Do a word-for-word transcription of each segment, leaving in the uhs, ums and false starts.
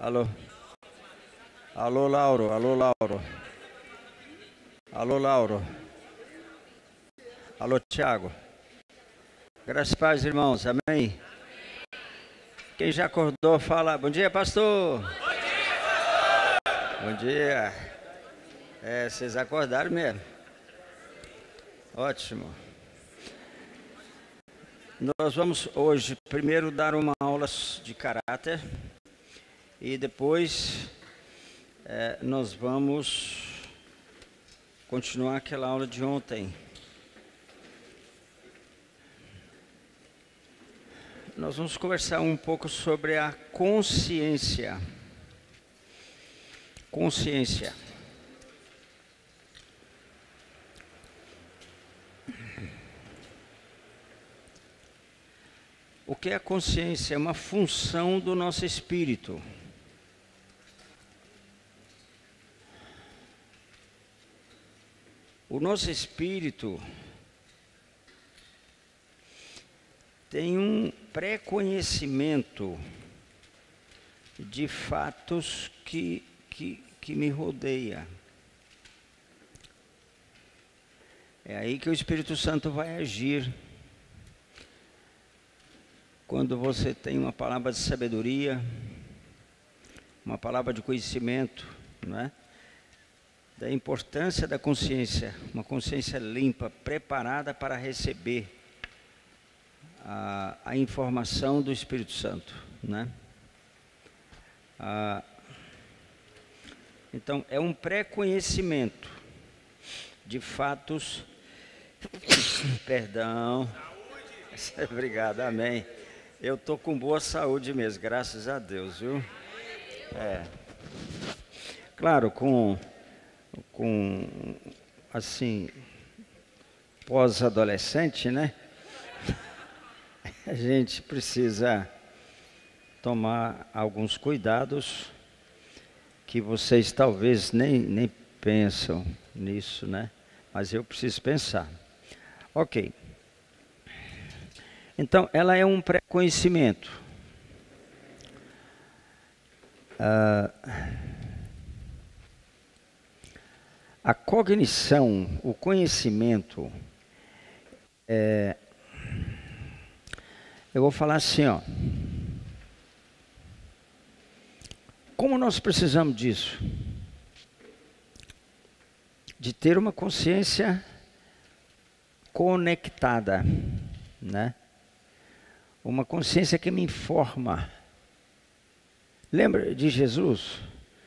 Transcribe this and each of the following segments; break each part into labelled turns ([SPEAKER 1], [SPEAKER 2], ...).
[SPEAKER 1] Alô? Alô, Lauro, alô, Lauro. Alô, Lauro. Alô, Tiago. Graças e paz, irmãos, amém? Quem já acordou, fala, bom dia, pastor. Bom dia, pastor. Bom dia. É, vocês acordaram mesmo? Ótimo. Nós vamos hoje primeiro dar uma aula de caráter e depois é, nós vamos continuar aquela aula de ontem. Nós vamos conversar um pouco sobre a consciência. Consciência. O que é a consciência? É uma função do nosso espírito. O nosso espírito tem um pré-conhecimento de fatos que, que, que me rodeia. É aí que o Espírito Santo vai agir. Quando você tem uma palavra de sabedoria, uma palavra de conhecimento, não é? Da importância da consciência, uma consciência limpa, preparada para receber a, a informação do Espírito Santo, né? Ah, então, é um pré-conhecimento de fatos, perdão, obrigado, amém. Eu estou com boa saúde mesmo, graças a Deus, viu? É. Claro, com, com assim, pós-adolescente, né? A gente precisa tomar alguns cuidados que vocês talvez nem, nem pensam nisso, né? Mas eu preciso pensar. Ok. Então, ela é um pré-conhecimento. Ah, a cognição, o conhecimento, é, eu vou falar assim, ó. Como nós precisamos disso? De ter uma consciência conectada, né? Uma consciência que me informa. Lembra de Jesus?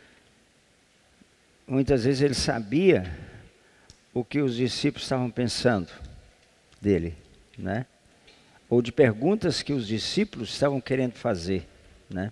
[SPEAKER 1] Muitas vezes ele sabia o que os discípulos estavam pensando dele, né? Ou de perguntas que os discípulos estavam querendo fazer, né?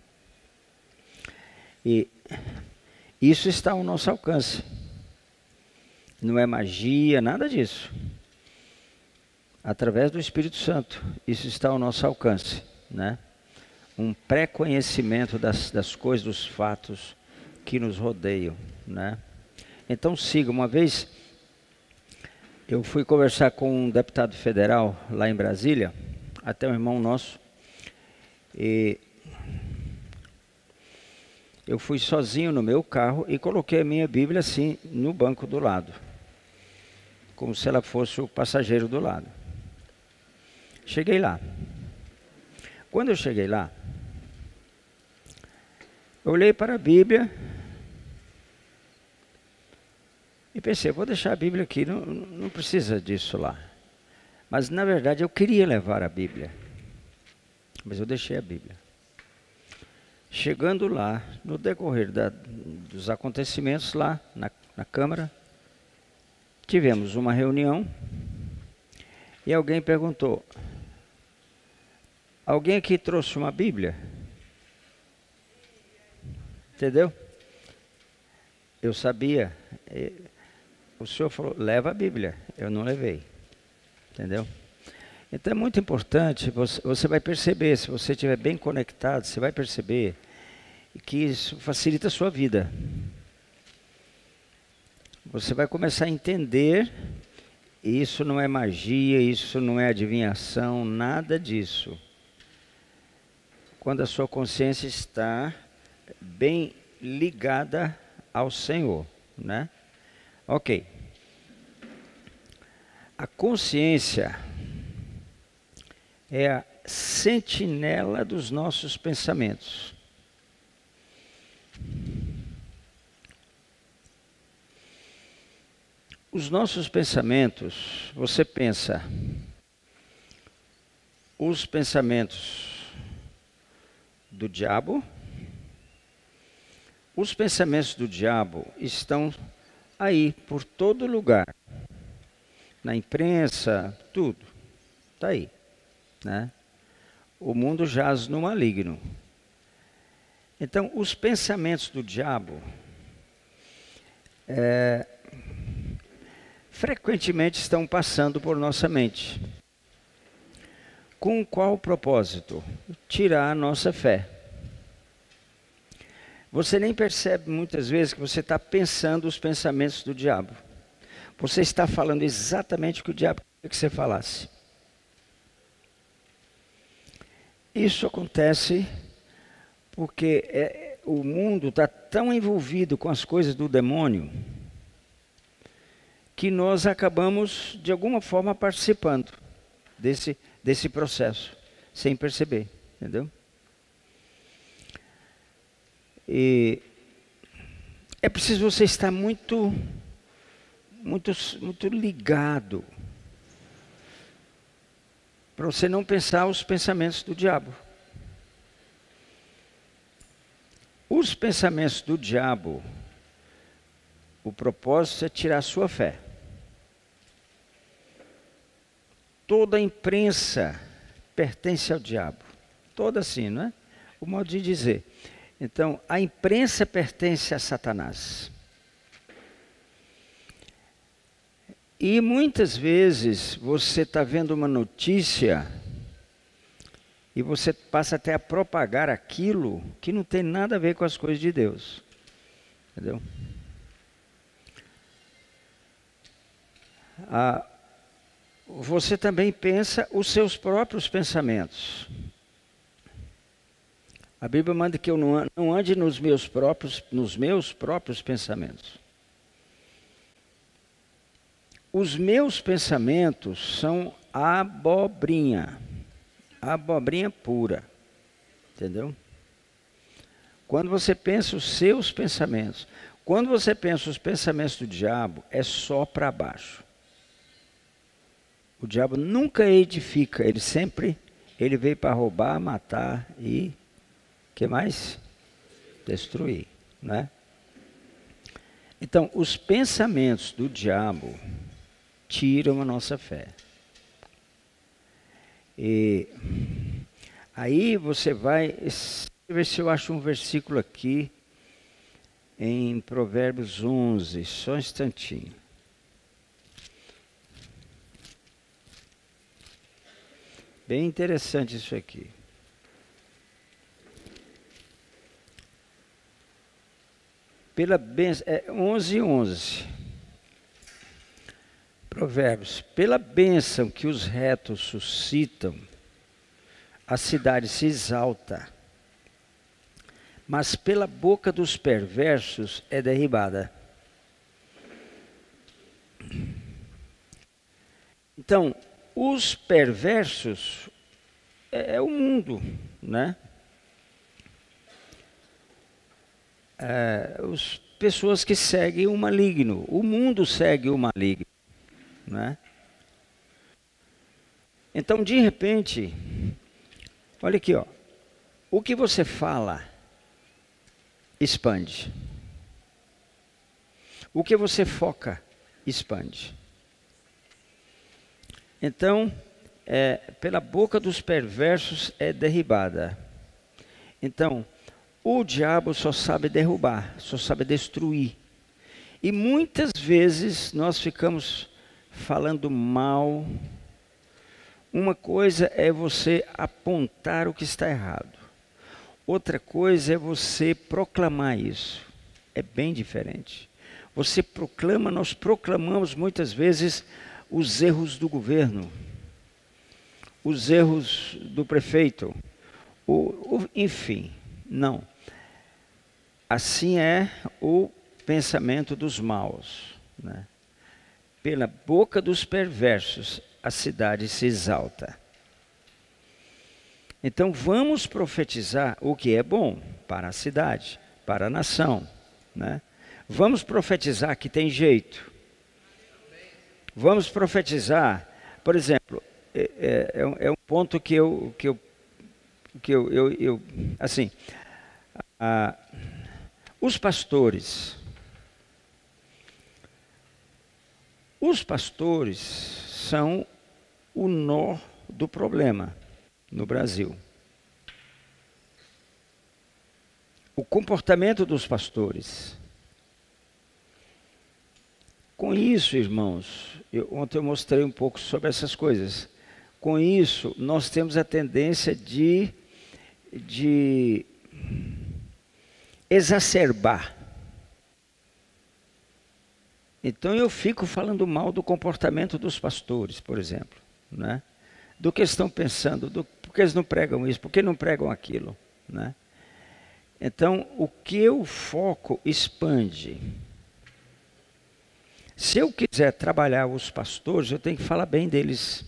[SPEAKER 1] E isso está ao nosso alcance. Não é magia, nada disso. Através do Espírito Santo, isso está ao nosso alcance, né? Um pré-conhecimento das, das coisas, dos fatos que nos rodeiam, né? Então siga, uma vez eu fui conversar com um deputado federal lá em Brasília, até um irmão nosso, e eu fui sozinho no meu carro e coloquei a minha Bíblia assim no banco do lado, como se ela fosse o passageiro do lado. Cheguei lá. Quando eu cheguei lá, eu olhei para a Bíblia e pensei, vou deixar a Bíblia aqui, não, não precisa disso lá. Mas, na verdade, eu queria levar a Bíblia, mas eu deixei a Bíblia. Chegando lá, no decorrer da, dos acontecimentos lá na, na Câmara, tivemos uma reunião e alguém perguntou, alguém aqui trouxe uma Bíblia? Entendeu? Eu sabia. O senhor falou, leva a Bíblia. Eu não levei. Entendeu? Então é muito importante, você, você vai perceber, se você estiver bem conectado, você vai perceber que isso facilita a sua vida. Você vai começar a entender, isso não é magia, isso não é adivinhação, nada disso. Quando a sua consciência está bem ligada ao Senhor, né? Ok. A consciência é a sentinela dos nossos pensamentos. Os nossos pensamentos, você pensa, os pensamentos do diabo, os pensamentos do diabo estão aí, por todo lugar, na imprensa, tudo, está aí, né? O mundo jaz no maligno. Então, os pensamentos do diabo, é, frequentemente estão passando por nossa mente. Com qual propósito? Tirar a nossa fé. Você nem percebe muitas vezes que você está pensando os pensamentos do diabo. Você está falando exatamente o que o diabo queria que você falasse. Isso acontece porque é, o mundo está tão envolvido com as coisas do demônio que nós acabamos, de alguma forma, participando desse, desse processo, sem perceber, entendeu? E é preciso você estar muito, muito, muito ligado para você não pensar os pensamentos do diabo. Os pensamentos do diabo, o propósito é tirar a sua fé. Toda a imprensa pertence ao diabo. Toda assim, não é? O modo de dizer. Então, a imprensa pertence a Satanás. E muitas vezes você está vendo uma notícia e você passa até a propagar aquilo que não tem nada a ver com as coisas de Deus. Entendeu? Ah, você também pensa os seus próprios pensamentos. A Bíblia manda que eu não ande nos meus próprios, nos meus próprios pensamentos. Os meus pensamentos são abobrinha, abobrinha pura, entendeu? Quando você pensa os seus pensamentos, quando você pensa os pensamentos do diabo, é só para baixo. O diabo nunca edifica, ele sempre, ele veio para roubar, matar e, que mais? Destruir, né? Então, os pensamentos do diabo tiram a nossa fé. E aí você vai, deixa eu ver se eu acho um versículo aqui, em Provérbios onze, só um instantinho. Bem interessante isso aqui. Pela bênção, é onze, onze. Provérbios. Pela bênção que os retos suscitam, a cidade se exalta, mas pela boca dos perversos é derribada. Então, os perversos é, é o mundo, né? É, as pessoas que seguem o maligno. O mundo segue o maligno, né? Então, de repente, olha aqui, ó, o que você fala expande. O que você foca expande. Então, é, pela boca dos perversos é derribada. Então, o diabo só sabe derrubar, só sabe destruir. E muitas vezes nós ficamos falando mal. Uma coisa é você apontar o que está errado. Outra coisa é você proclamar isso. É bem diferente. Você proclama, nós proclamamos muitas vezes os erros do governo, os erros do prefeito, o, o, enfim, não. Assim é o pensamento dos maus, né? Pela boca dos perversos a cidade se exalta. Então vamos profetizar o que é bom para a cidade, para a nação, né? Vamos profetizar que tem jeito. Vamos profetizar, por exemplo, é, é, é um ponto que eu, que eu, que eu, eu, eu assim, a, os pastores, os pastores são o nó do problema no Brasil. O comportamento dos pastores. Com isso, irmãos, eu, ontem eu mostrei um pouco sobre essas coisas. Com isso, nós temos a tendência de, de exacerbar. Então eu fico falando mal do comportamento dos pastores, por exemplo, né? Do que estão pensando, do, por que eles não pregam isso, por que não pregam aquilo, né? Então, o que eu foco expande. Se eu quiser trabalhar os pastores, eu tenho que falar bem deles.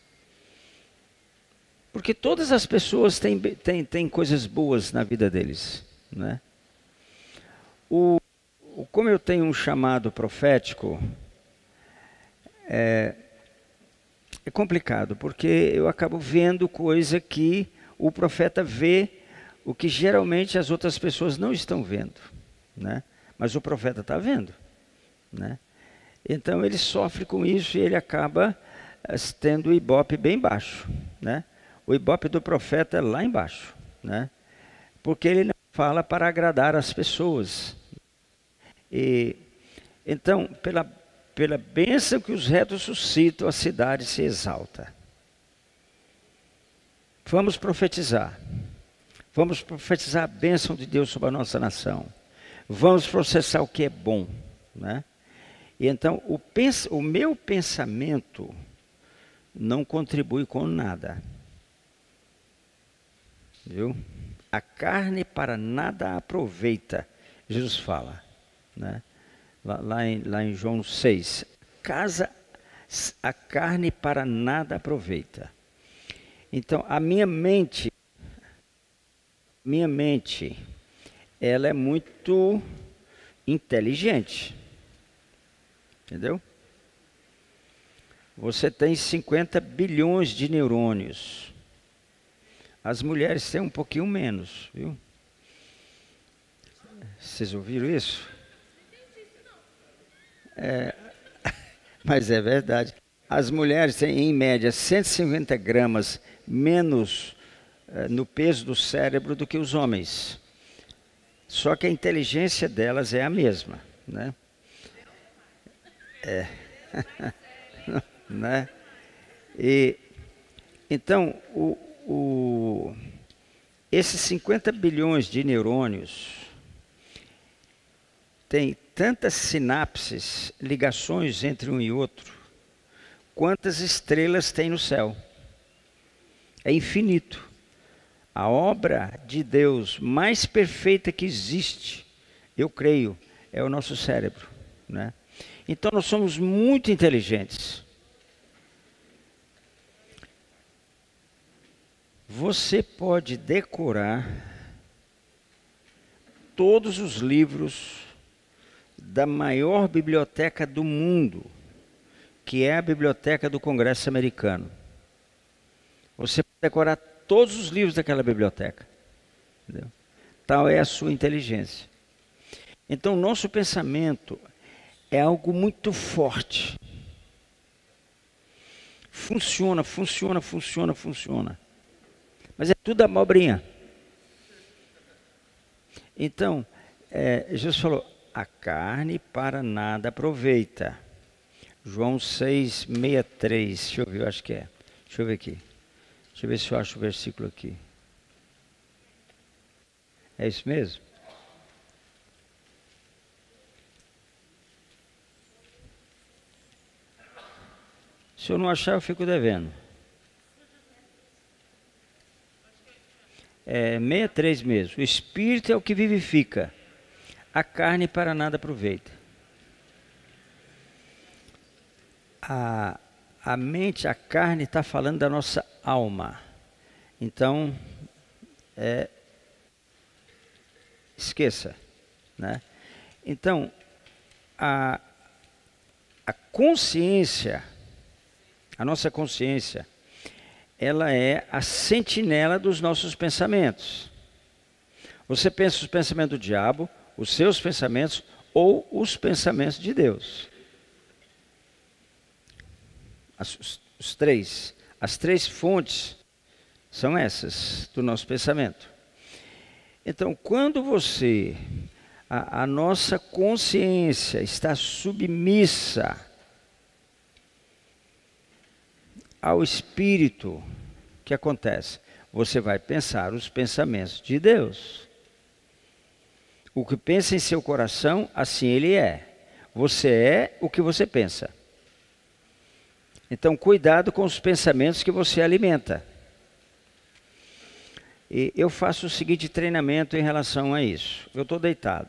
[SPEAKER 1] Porque todas as pessoas têm, têm, têm coisas boas na vida deles, né? O, o, como eu tenho um chamado profético, é, é complicado, porque eu acabo vendo coisa que o profeta vê, o que geralmente as outras pessoas não estão vendo, né? Mas o profeta está vendo, né? Então ele sofre com isso e ele acaba tendo o ibope bem baixo, né? O ibope do profeta é lá embaixo, né? Porque ele não fala para agradar as pessoas. E, então, pela, pela bênção que os retos suscitam, a cidade se exalta. Vamos profetizar. Vamos profetizar a bênção de Deus sobre a nossa nação. Vamos processar o que é bom, né? E então, o, pens, o meu pensamento não contribui com nada. Viu? A carne para nada aproveita, Jesus fala, né? Lá, lá, em, lá em João seis. Casa, a carne para nada aproveita. Então, a minha mente, minha mente, ela é muito inteligente. Entendeu? Você tem cinquenta bilhões de neurônios. As mulheres têm um pouquinho menos, viu? Vocês ouviram isso? É, mas é verdade. As mulheres têm, em média, cento e cinquenta gramas menos é, no peso do cérebro do que os homens. Só que a inteligência delas é a mesma, né? É. Né? E, então, o, o, esses cinquenta bilhões de neurônios têm tantas sinapses, ligações entre um e outro, quantas estrelas tem no céu. É infinito. A obra de Deus mais perfeita que existe, eu creio, é o nosso cérebro, né? Então nós somos muito inteligentes. Você pode decorar todos os livros da maior biblioteca do mundo, que é a Biblioteca do Congresso Americano. Você pode decorar todos os livros daquela biblioteca. Entendeu? Tal é a sua inteligência. Então, nosso pensamento é algo muito forte. Funciona, funciona, funciona, funciona. Mas é tudo abobrinha. Então, é, Jesus falou, a carne para nada aproveita. João seis, sessenta e três, deixa eu ver, eu acho que é. Deixa eu ver aqui. Deixa eu ver se eu acho o versículo aqui. É isso mesmo? Se eu não achar, eu fico devendo. É sessenta e três mesmo. O Espírito é o que vivifica. a carne para nada aproveita. A, a mente, a carne está falando da nossa alma. Então, é, esqueça, né? Então, a, a consciência, a nossa consciência, ela é a sentinela dos nossos pensamentos. Você pensa os pensamentos do diabo, os seus pensamentos ou os pensamentos de Deus. As, os, os três, as três fontes são essas do nosso pensamento. Então, quando você, a, a nossa consciência está submissa ao Espírito, o que acontece? Você vai pensar os pensamentos de Deus. O que pensa em seu coração, assim ele é. Você é o que você pensa. Então, cuidado com os pensamentos que você alimenta. E eu faço o seguinte treinamento em relação a isso. Eu estou deitado.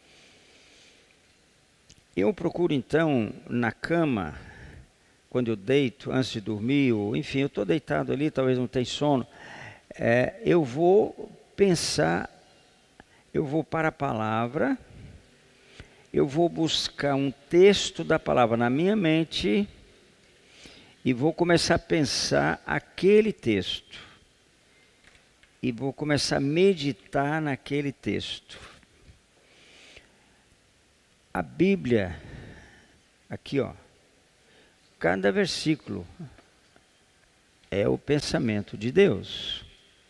[SPEAKER 1] Eu procuro, então, na cama, quando eu deito, antes de dormir, ou enfim, eu estou deitado ali, talvez não tenha sono, é, eu vou pensar, eu vou para a palavra, eu vou buscar um texto da palavra na minha mente e vou começar a pensar aquele texto. E vou começar a meditar naquele texto. A Bíblia, aqui ó, cada versículo é o pensamento de Deus.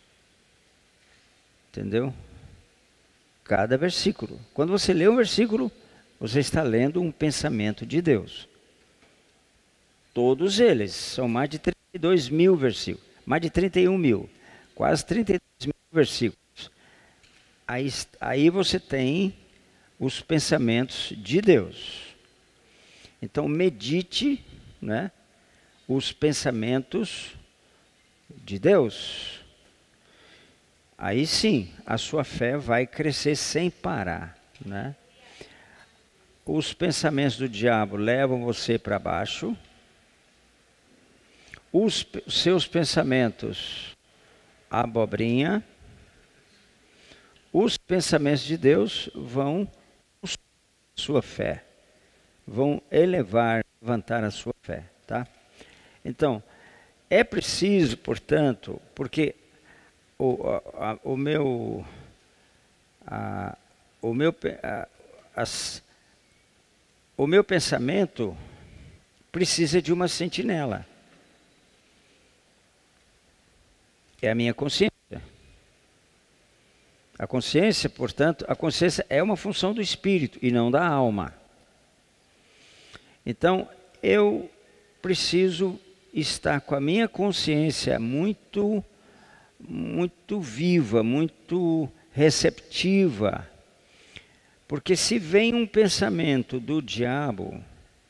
[SPEAKER 1] Entendeu? Cada versículo. Quando você lê um versículo, você está lendo um pensamento de Deus. Todos eles, são mais de trinta e dois mil versículos, mais de trinta e um mil. Quase trinta e dois mil versículos. Aí, aí você tem os pensamentos de Deus. Então medite, né, os pensamentos de Deus. Aí sim, a sua fé vai crescer sem parar, né? Os pensamentos do diabo levam você para baixo. Os seus pensamentos abobrinha, os pensamentos de Deus vão sua fé, vão elevar, levantar a sua fé, tá? Então, é preciso, portanto, porque o, a, o meu, a, o meu, a, as, o meu pensamento precisa de uma sentinela. É a minha consciência. A consciência, portanto, a consciência é uma função do espírito e não da alma. Então, eu preciso estar com a minha consciência muito, muito viva, muito receptiva. Porque se vem um pensamento do diabo,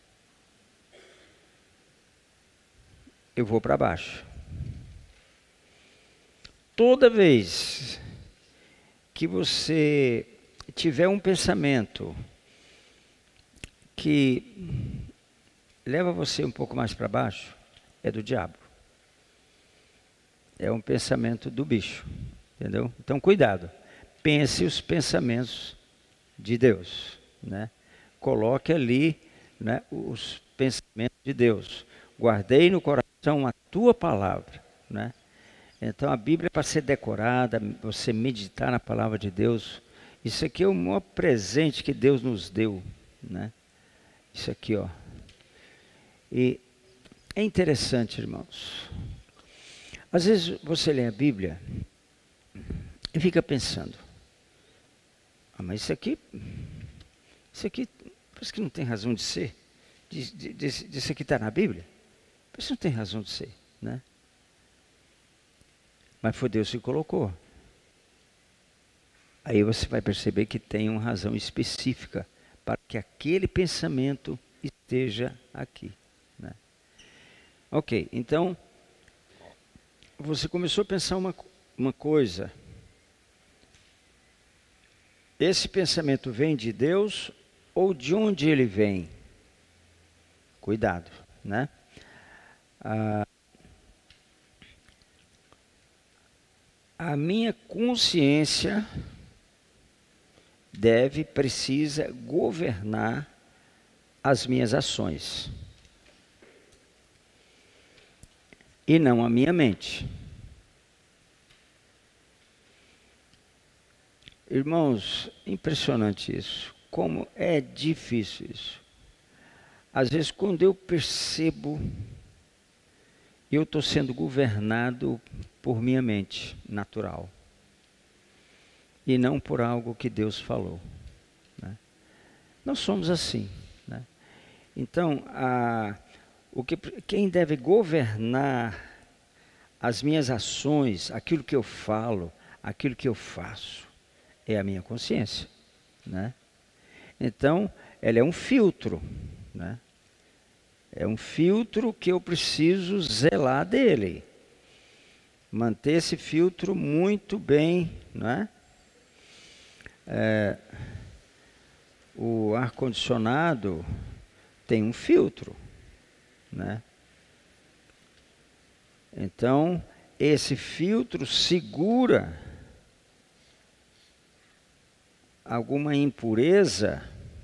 [SPEAKER 1] eu vou para baixo. Toda vez que você tiver um pensamento que leva você um pouco mais para baixo, é do diabo. É um pensamento do bicho, entendeu? Então, cuidado. Pense os pensamentos de Deus, né? Coloque ali, né, os pensamentos de Deus. Guardei no coração a tua palavra, né? Então a Bíblia é para ser decorada, você meditar na palavra de Deus. Isso aqui é o maior presente que Deus nos deu, né? Isso aqui, ó. E é interessante, irmãos. Às vezes você lê a Bíblia e fica pensando, ah, mas isso aqui, isso aqui, parece que não tem razão de ser. Isso aqui está na Bíblia? Parece que não tem razão de ser, né? Mas foi Deus que colocou. Aí você vai perceber que tem uma razão específica para que aquele pensamento esteja aqui, né? Ok, então, você começou a pensar uma, uma coisa. esse pensamento vem de Deus ou de onde ele vem? Cuidado, né? Ah, a minha consciência deve, precisa governar as minhas ações e não a minha mente. Irmãos, impressionante isso. Como é difícil isso. Às vezes, quando eu percebo, eu estou sendo governado por minha mente natural e não por algo que Deus falou, né? Nós somos assim, né? Então, a, o que, quem deve governar as minhas ações, aquilo que eu falo, aquilo que eu faço, é a minha consciência, né? Então, ela é um filtro, né? É um filtro que eu preciso zelar dele. Manter esse filtro muito bem, né? É, o ar-condicionado tem um filtro, né? Então, esse filtro segura alguma impureza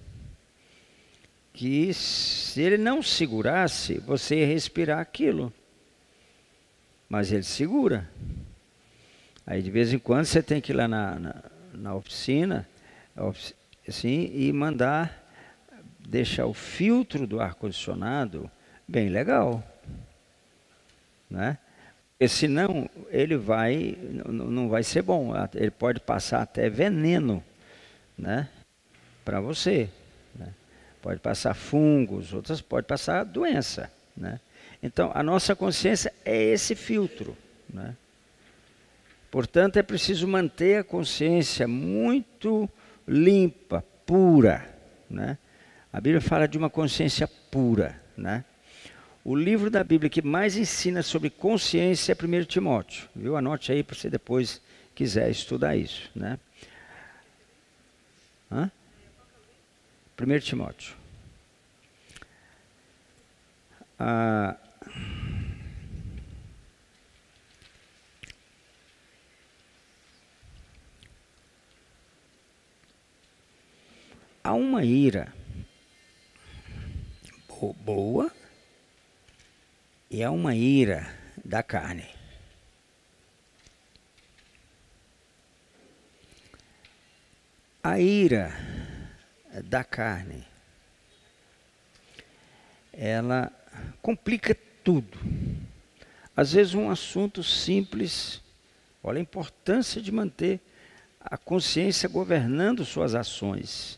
[SPEAKER 1] que, se ele não segurasse, você ia respirar aquilo. Mas ele segura. Aí, de vez em quando, você tem que ir lá na, na, na oficina, assim, e mandar deixar o filtro do ar-condicionado bem legal, né? Porque senão ele vai, não vai ser bom. Ele pode passar até veneno, né, para você, né? Pode passar fungos, outras pode passar doença, né? Então, a nossa consciência é esse filtro, né? Portanto, é preciso manter a consciência muito limpa, pura, né? A Bíblia fala de uma consciência pura, né? O livro da Bíblia que mais ensina sobre consciência é primeiro Timóteo, viu? Anote aí para você depois quiser estudar isso, né? Hã? primeiro Timóteo. Ah, há uma ira boa e há uma ira da carne. A ira da carne, ela complica tudo. Às vezes um assunto simples, olha a importância de manter a consciência governando suas ações.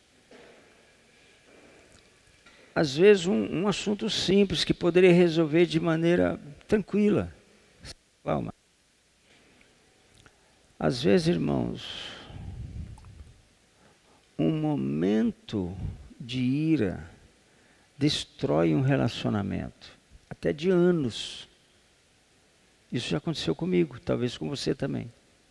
[SPEAKER 1] Às vezes um, um assunto simples que poderia resolver de maneira tranquila. Calma. Às vezes, irmãos, um momento de ira destrói um relacionamento, até de anos. Isso já aconteceu comigo, talvez com você também.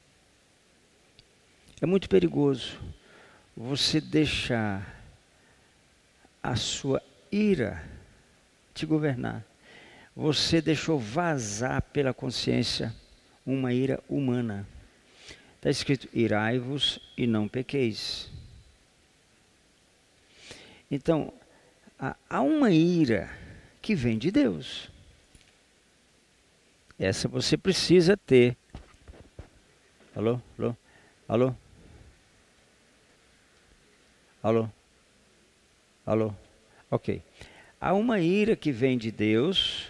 [SPEAKER 1] É muito perigoso você deixar a sua ira te governar. Você deixou vazar pela consciência uma ira humana. Está escrito, irai-vos e não pequeis. Então, há uma ira que vem de Deus. Essa você precisa ter. Alô? Alô? Alô? Alô? Alô? Ok. Há uma ira que vem de Deus.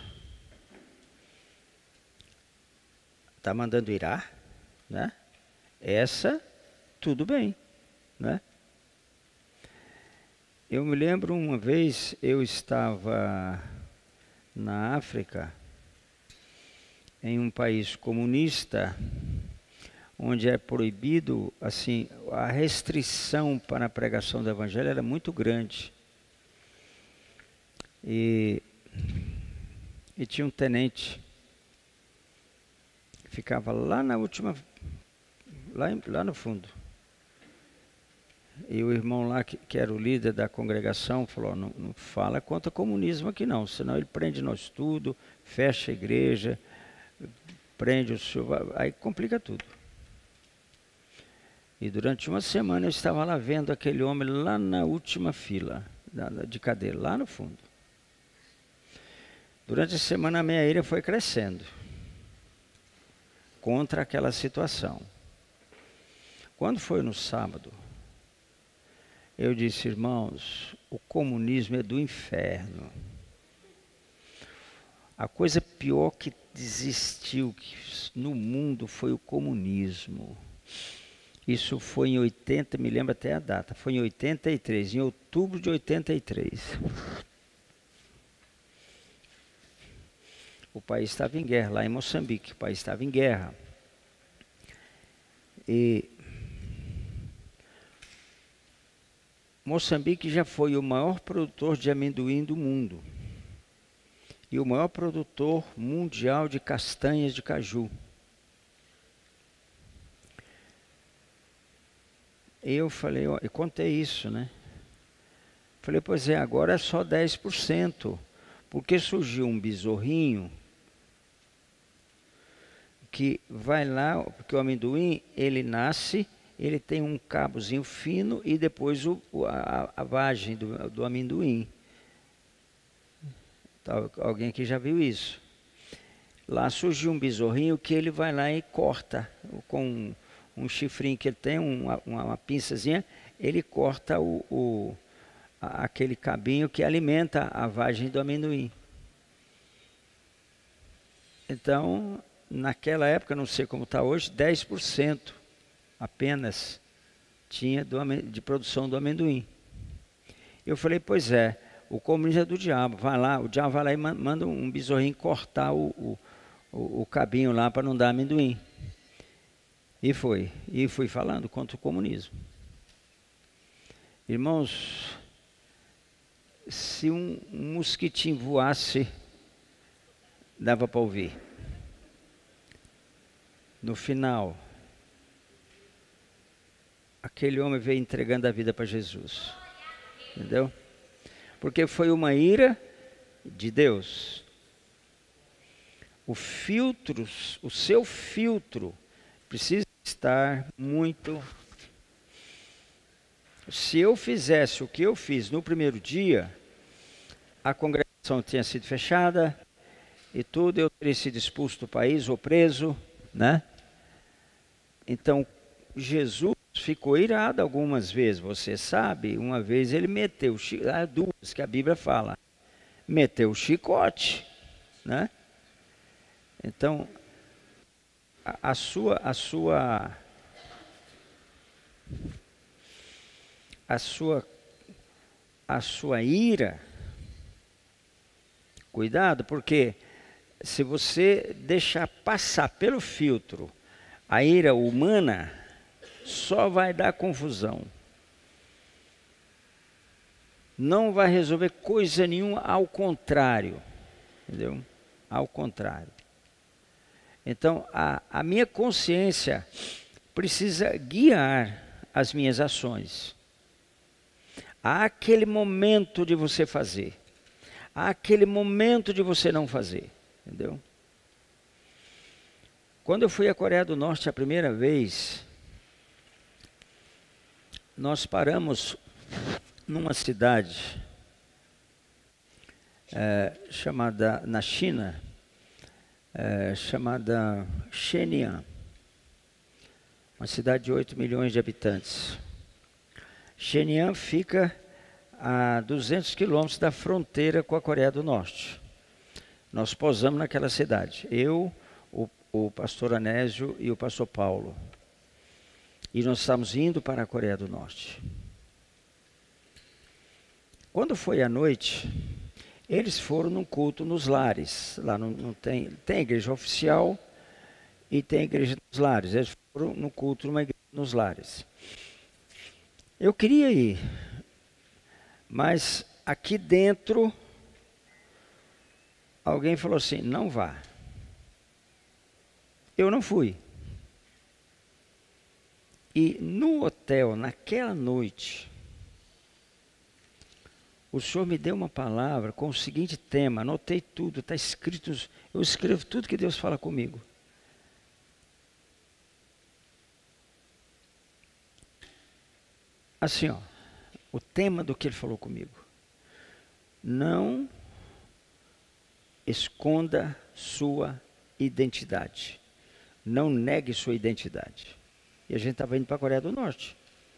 [SPEAKER 1] Está mandando irar, né? Essa, tudo bem, né? Eu me lembro uma vez, eu estava na África, em um país comunista, onde é proibido, assim, a restrição para a pregação do evangelho era muito grande. E, e tinha um tenente que ficava lá na última, lá, em, lá no fundo. E o irmão lá, que, que era o líder da congregação, falou, não, não fala contra comunismo aqui não, senão ele prende nós tudo, fecha a igreja, prende o senhor, aí complica tudo. E durante uma semana eu estava lá vendo aquele homem lá na última fila de cadeira, lá no fundo. Durante a semana a minha ira foi crescendo contra aquela situação. Quando foi no sábado, eu disse, irmãos, o comunismo é do inferno. A coisa pior que existiu no mundo foi o comunismo. Isso foi em oitenta, me lembro até a data, foi em oitenta e três, em outubro de oitenta e três. O país estava em guerra, lá em Moçambique, o país estava em guerra. E Moçambique já foi o maior produtor de amendoim do mundo e o maior produtor mundial de castanhas de caju. E eu falei, ó, eu contei isso, né? Falei, pois é, agora é só dez por cento, porque surgiu um besorrinho que vai lá, porque o amendoim, ele nasce, ele tem um cabozinho fino e depois o, a, a vagem do, do amendoim. Tá, alguém aqui já viu isso? Lá surgiu um besorrinho que ele vai lá e corta com um, um chifrinho que ele tem, uma, uma, uma pinçazinha, ele corta o, o, a, aquele cabinho que alimenta a vagem do amendoim. Então, naquela época, não sei como está hoje, dez por cento apenas tinha do, de produção do amendoim. Eu falei, pois é, o comunismo é do diabo, vai lá, o diabo vai lá e manda um besorrinho cortar o, o, o, o cabinho lá para não dar amendoim. E foi, e fui falando contra o comunismo. Irmãos, se um, um mosquitinho voasse, dava para ouvir. No final, aquele homem veio entregando a vida para Jesus. Entendeu? Porque foi uma ira de Deus. O filtro, o seu filtro precisa estar muito... Se eu fizesse o que eu fiz no primeiro dia, a congregação tinha sido fechada e tudo, eu teria sido expulso do país ou preso, né? Então, Jesus ficou irado algumas vezes, você sabe, uma vez ele meteu, há duas que a Bíblia fala, meteu o chicote, né? Então, a, a sua, a sua, a sua, a sua ira, cuidado, porque se você deixar passar pelo filtro a ira humana, só vai dar confusão. Não vai resolver coisa nenhuma, ao contrário. Entendeu? Ao contrário. Então, a, a minha consciência precisa guiar as minhas ações. Há aquele momento de você fazer. Há aquele momento de você não fazer. Entendeu? Quando eu fui à Coreia do Norte a primeira vez, nós paramos numa cidade é, chamada, na China, é, chamada Shenyang, uma cidade de oito milhões de habitantes. Shenyang fica a duzentos quilômetros da fronteira com a Coreia do Norte. Nós pousamos naquela cidade, eu, o, o pastor Anésio e o pastor Paulo. E nós estamos indo para a Coreia do Norte. Quando foi à noite, eles foram num culto nos lares. Lá não, não tem, tem igreja oficial e tem igreja nos lares. Eles foram no culto numa igreja nos lares. Eu queria ir, mas aqui dentro, alguém falou assim, não vá. Eu não fui. E no hotel, naquela noite, o Senhor me deu uma palavra com o seguinte tema, anotei tudo, está escrito, eu escrevo tudo que Deus fala comigo. Assim, ó, o tema do que Ele falou comigo. Não esconda sua identidade. Não negue sua identidade. E a gente estava indo para a Coreia do Norte.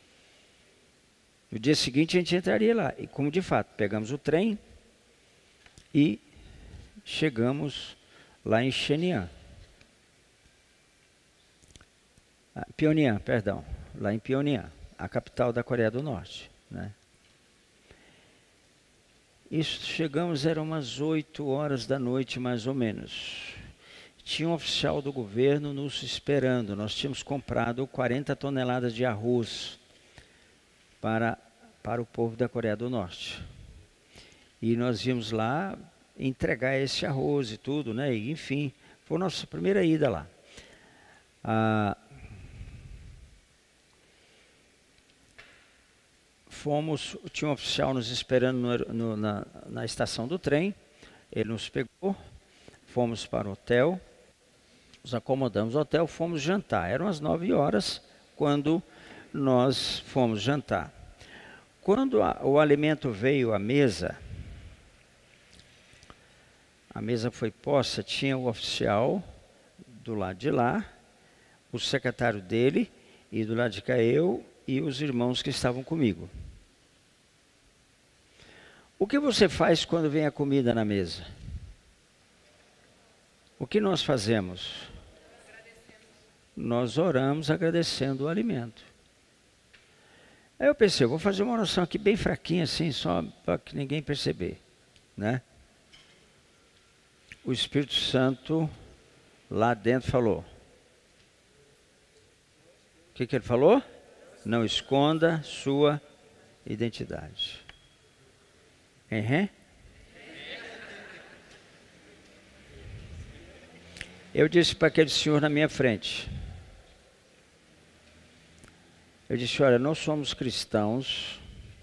[SPEAKER 1] No dia seguinte a gente entraria lá. E como de fato, pegamos o trem e chegamos lá em Shenyang. Ah, Pyongyang, perdão. Lá em Pyongyang, a capital da Coreia do Norte, né? Isso, chegamos, eram umas oito horas da noite, mais ou menos. Tinha um oficial do governo nos esperando. Nós tínhamos comprado quarenta toneladas de arroz para, para o povo da Coreia do Norte. E nós íamos lá entregar esse arroz e tudo, né? E, enfim, foi a nossa primeira ida lá. Ah, fomos, tinha um oficial nos esperando no, no, na, na estação do trem. Ele nos pegou, fomos para o hotel. Nos acomodamos no hotel, fomos jantar. Eram as nove horas quando nós fomos jantar. Quando a, o alimento veio à mesa, a mesa foi posta, tinha o oficial do lado de lá, o secretário dele, e do lado de cá eu e os irmãos que estavam comigo. O que você faz quando vem a comida na mesa? O que nós fazemos? Nós oramos agradecendo o alimento. Aí eu pensei, eu vou fazer uma oração aqui bem fraquinha assim, só para que ninguém perceber, né? O Espírito Santo lá dentro falou. O que que ele falou? Não esconda sua identidade. Uhum. Eu disse para aquele senhor na minha frente, eu disse, olha, nós somos cristãos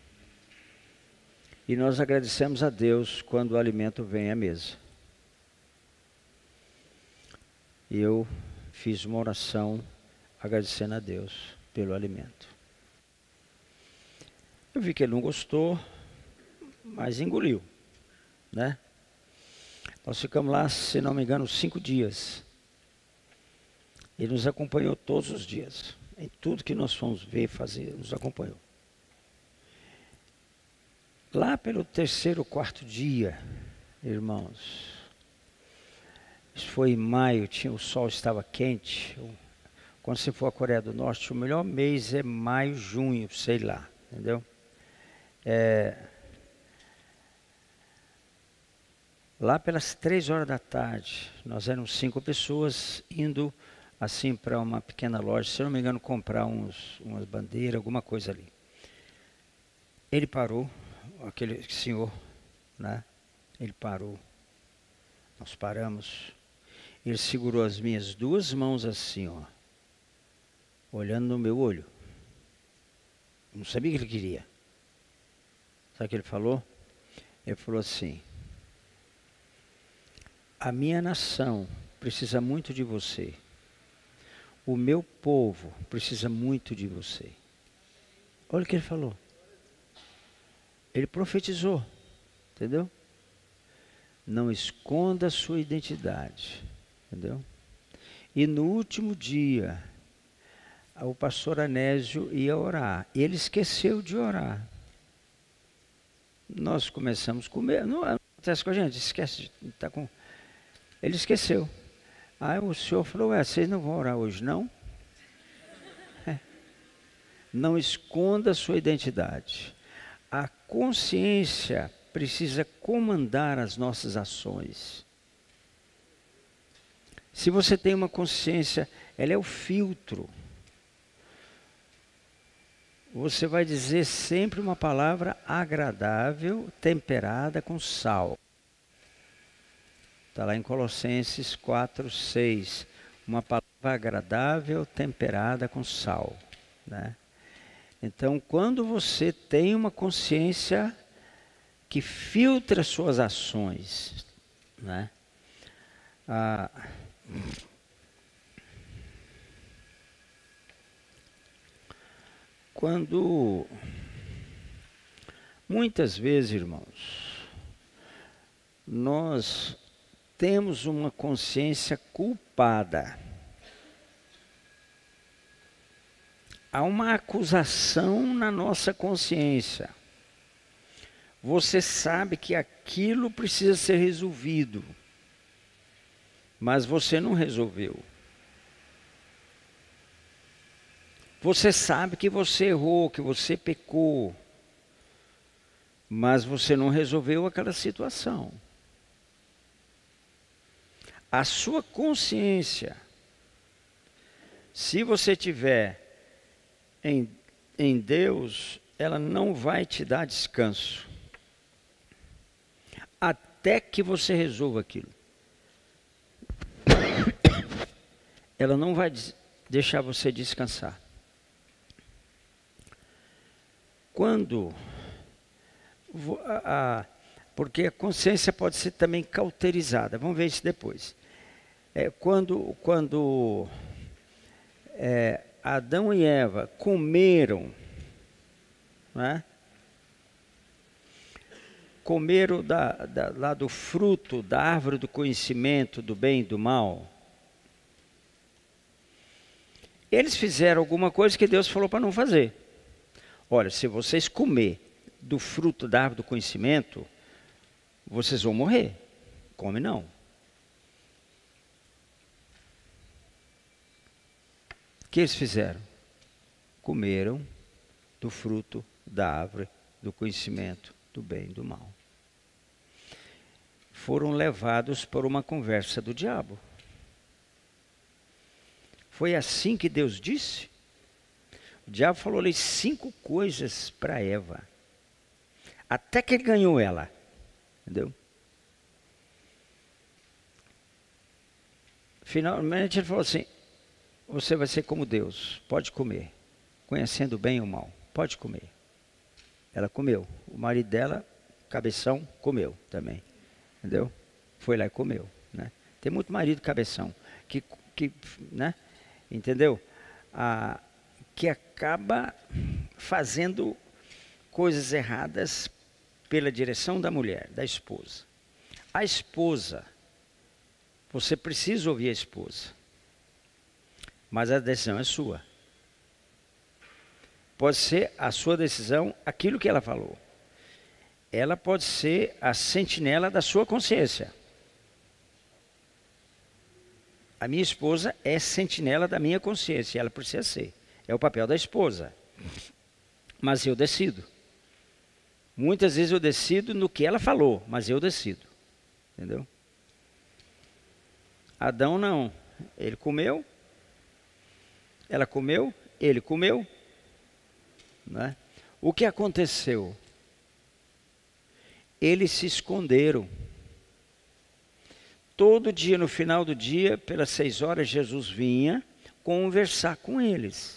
[SPEAKER 1] e nós agradecemos a Deus quando o alimento vem à mesa. E eu fiz uma oração agradecendo a Deus pelo alimento. Eu vi que ele não gostou, mas engoliu, né? Nós ficamos lá, se não me engano, cinco dias. Ele nos acompanhou todos os dias. Em tudo que nós fomos ver, fazer, nos acompanhou. Lá pelo terceiro, quarto dia, irmãos, isso foi em maio, tinha, o sol estava quente. Quando você for à Coreia do Norte, o melhor mês é maio, junho, sei lá, entendeu? É, lá pelas três horas da tarde, nós éramos cinco pessoas indo assim para uma pequena loja, se eu não me engano, comprar uns, umas bandeiras, alguma coisa ali. Ele parou, aquele senhor, né? Ele parou. Nós paramos. Ele segurou as minhas duas mãos assim, ó, olhando no meu olho. Eu não sabia o que ele queria. Sabe o que ele falou? Ele falou assim: a minha nação precisa muito de você. O meu povo precisa muito de você. Olha o que ele falou. Ele profetizou, entendeu? Não esconda a sua identidade, entendeu? E no último dia, o pastor Anésio ia orar. E ele esqueceu de orar. Nós começamos a comer. Não acontece com a gente, esquece de estar com... Ele esqueceu. Aí o senhor falou, ué, vocês não vão orar hoje, não? É. Não esconda a sua identidade. A consciência precisa comandar as nossas ações. Se você tem uma consciência, ela é o filtro. Você vai dizer sempre uma palavra agradável, temperada com sal. Está lá em Colossenses quatro, seis. Uma palavra agradável, temperada com sal. né? Então, quando você tem uma consciência que filtra suas ações, né? Ah, quando, muitas vezes, irmãos, nós temos uma consciência culpada. Há uma acusação na nossa consciência. Você sabe que aquilo precisa ser resolvido, mas você não resolveu. Você sabe que você errou, que você pecou, mas você não resolveu aquela situação. A sua consciência, se você tiver em, em Deus, ela não vai te dar descanso, até que você resolva aquilo. Ela não vai deixar você descansar. Quando, a, a, porque a consciência pode ser também cauterizada, vamos ver isso depois. É, quando quando é, Adão e Eva comeram, né? Comeram da, da, lá do fruto da árvore do conhecimento do bem e do mal, eles fizeram alguma coisa que Deus falou para não fazer. Olha, se vocês comer do fruto da árvore do conhecimento, vocês vão morrer. Come não. O que eles fizeram? Comeram do fruto da árvore do conhecimento do bem e do mal. Foram levados por uma conversa do diabo. Foi assim que Deus disse? O diabo falou ali cinco coisas para Eva, até que ele ganhou ela, entendeu? Finalmente ele falou assim: você vai ser como Deus, pode comer, conhecendo o bem e o mal, pode comer. Ela comeu, o marido dela, cabeção, comeu também, entendeu? Foi lá e comeu, né? Tem muito marido cabeção, que, que né? Entendeu? Ah, que acaba fazendo coisas erradas pela direção da mulher, da esposa. A esposa, você precisa ouvir a esposa, mas a decisão é sua. Pode ser a sua decisão aquilo que ela falou. Ela pode ser a sentinela da sua consciência. A minha esposa é sentinela da minha consciência, ela precisa ser. É o papel da esposa. Mas eu decido. Muitas vezes eu decido no que ela falou, mas eu decido. Entendeu? Adão não. Ele comeu. Ela comeu. Ele comeu. Né? O que aconteceu? Eles se esconderam. Todo dia, no final do dia, pelas seis horas, Jesus vinha conversar com eles.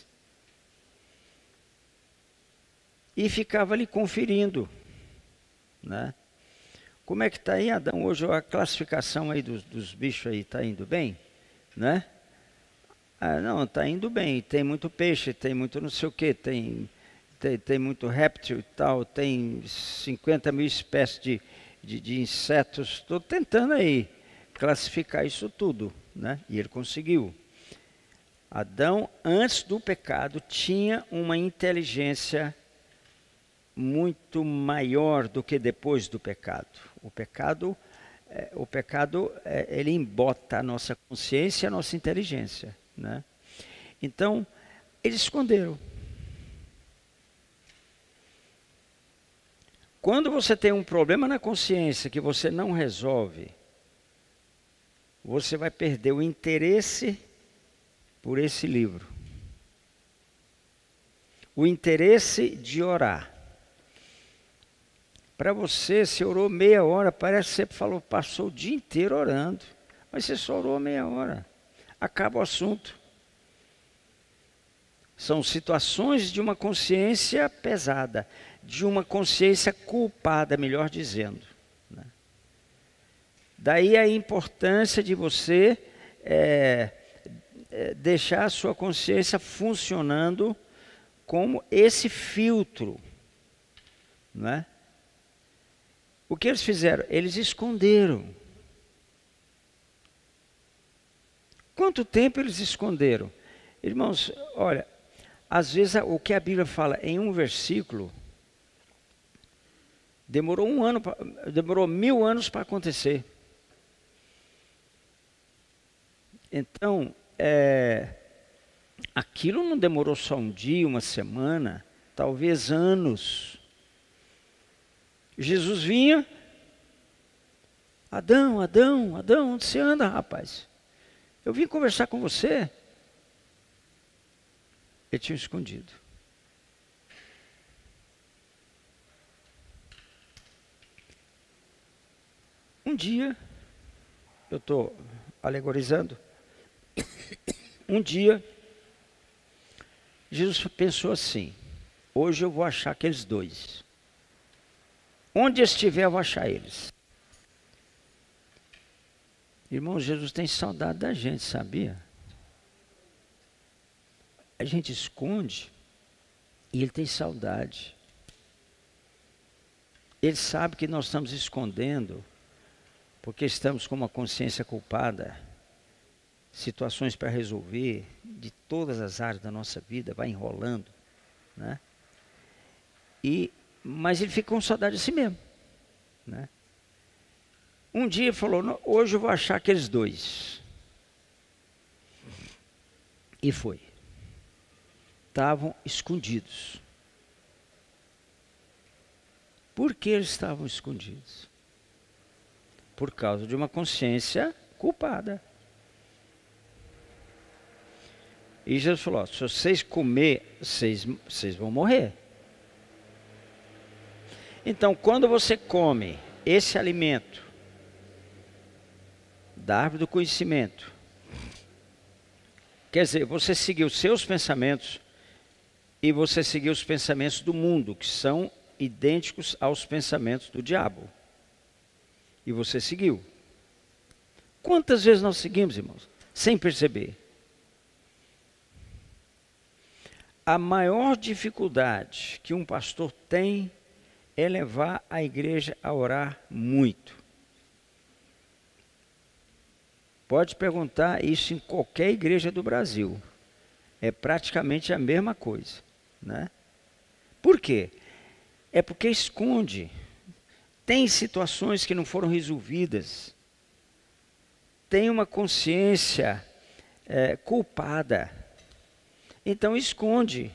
[SPEAKER 1] E ficava ali conferindo, né? Como é que está aí, Adão? Hoje a classificação aí dos, dos bichos aí está indo bem, né? Ah, não, está indo bem. Tem muito peixe, tem muito não sei o que, tem, tem, tem muito réptil e tal, tem cinquenta mil espécies de, de, de insetos. Estou tentando aí classificar isso tudo, né? E ele conseguiu. Adão, antes do pecado, tinha uma inteligência muito maior do que depois do pecado. O pecado, é, o pecado é, ele embota a nossa consciência e a nossa inteligência, né? Então, eles esconderam. Quando você tem um problema na consciência que você não resolve, você vai perder o interesse por esse livro. O interesse de orar. Para você, você orou meia hora, parece que você falou, passou o dia inteiro orando. Mas você só orou meia hora. Acaba o assunto. São situações de uma consciência pesada, de uma consciência culpada, melhor dizendo, né? Daí a importância de você é, é, deixar a sua consciência funcionando como esse filtro, né? O que eles fizeram? Eles esconderam. Quanto tempo eles esconderam? Irmãos, olha, às vezes o que a Bíblia fala em um versículo demorou um ano, pra, demorou mil anos para acontecer. Então, é, aquilo não demorou só um dia, uma semana, talvez anos. Jesus vinha, Adão, Adão, Adão, onde você anda, rapaz? Eu vim conversar com você. Ele tinha escondido. Um dia, eu estou alegorizando, um dia, Jesus pensou assim, hoje eu vou achar aqueles dois. Onde estiver, eu vou achar eles. Irmão, Jesus tem saudade da gente, sabia? A gente esconde e ele tem saudade. Ele sabe que nós estamos escondendo porque estamos com uma consciência culpada, situações para resolver de todas as áreas da nossa vida, vai enrolando, né? E, mas ele fica com saudade de si mesmo, né? Um dia ele falou, hoje eu vou achar aqueles dois. E foi. Estavam escondidos. Por que eles estavam escondidos? Por causa de uma consciência culpada. E Jesus falou, ó, se vocês comer, vocês, vocês vão morrer. Então, quando você come esse alimento da árvore do conhecimento, quer dizer, você seguiu os seus pensamentos e você seguiu os pensamentos do mundo, que são idênticos aos pensamentos do diabo. E você seguiu. Quantas vezes nós seguimos, irmãos? Sem perceber. A maior dificuldade que um pastor tem é levar a igreja a orar muito. Pode perguntar isso em qualquer igreja do Brasil. É praticamente a mesma coisa, né? Por quê? É porque esconde. Tem situações que não foram resolvidas. Tem uma consciência é, culpada. Então esconde.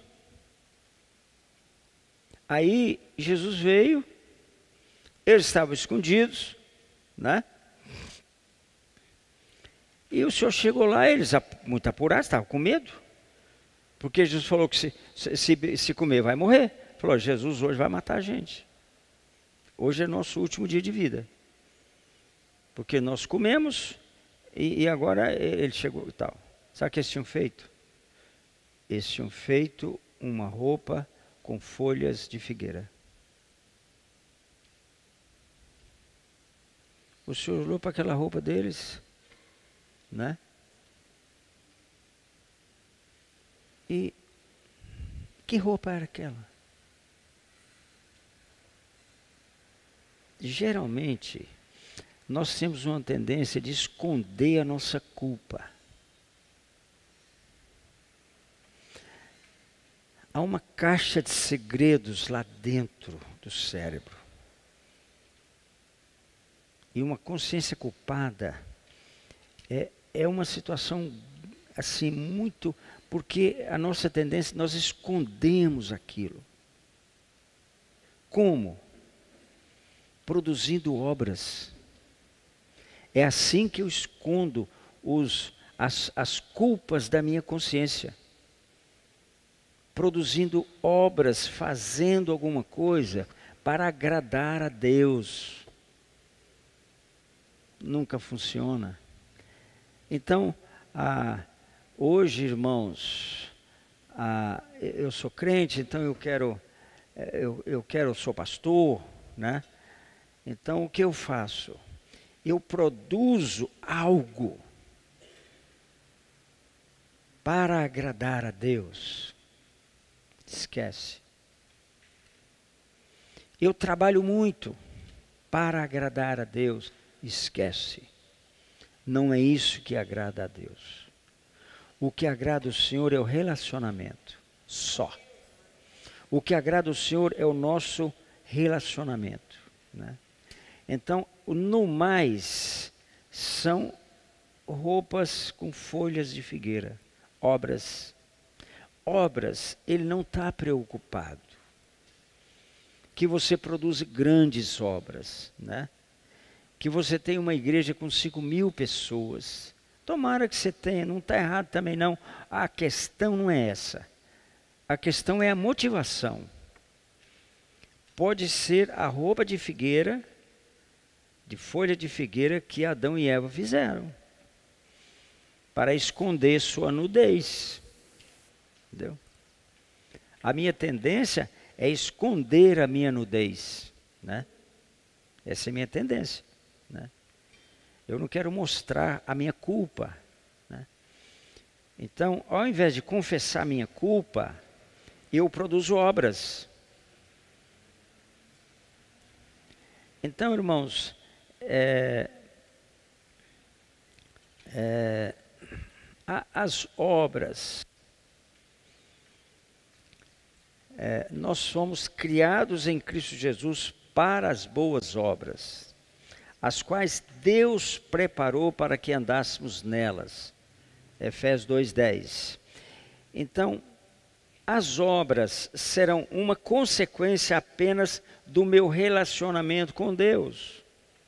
[SPEAKER 1] Aí Jesus veio, eles estavam escondidos, né? E o Senhor chegou lá, eles muito apurados, estavam com medo. Porque Jesus falou que se, se, se comer vai morrer. Falou, Jesus hoje vai matar a gente. Hoje é nosso último dia de vida. Porque nós comemos e, e agora ele chegou e tal. Sabe o que eles tinham feito? Eles tinham feito uma roupa com folhas de figueira. O Senhor olhou para aquela roupa deles, né? E que roupa era aquela? Geralmente, nós temos uma tendência de esconder a nossa culpa. Há uma caixa de segredos lá dentro do cérebro. E uma consciência culpada é, é uma situação assim muito... Porque a nossa tendência, nós escondemos aquilo. Como? Produzindo obras. É assim que eu escondo os, as, as culpas da minha consciência. Produzindo obras, fazendo alguma coisa para agradar a Deus. Nunca funciona. Então, a, hoje, irmãos, ah, eu sou crente, então eu quero, eu, eu quero, eu sou pastor, né? Então o que eu faço? Eu produzo algo para agradar a Deus. Esquece. Eu trabalho muito para agradar a Deus. Esquece. Não é isso que agrada a Deus. O que agrada o Senhor é o relacionamento. Só. O que agrada o Senhor é o nosso relacionamento, né? Então, no mais, são roupas com folhas de figueira, obras. Obras, ele não está preocupado que você produza grandes obras, né? Que você tenha uma igreja com cinco mil pessoas. Tomara que você tenha, não está errado também não. A questão não é essa. A questão é a motivação. Pode ser a roupa de figueira, de folha de figueira que Adão e Eva fizeram, para esconder sua nudez. Entendeu? A minha tendência é esconder a minha nudez, né? Essa é a minha tendência, né? Eu não quero mostrar a minha culpa, né? Então, ao invés de confessar minha culpa, eu produzo obras. Então, irmãos, é, é, a, as obras, é, nós somos criados em Cristo Jesus para as boas obras, as quais Deus preparou para que andássemos nelas. Efésios dois, dez. Então, as obras serão uma consequência apenas do meu relacionamento com Deus.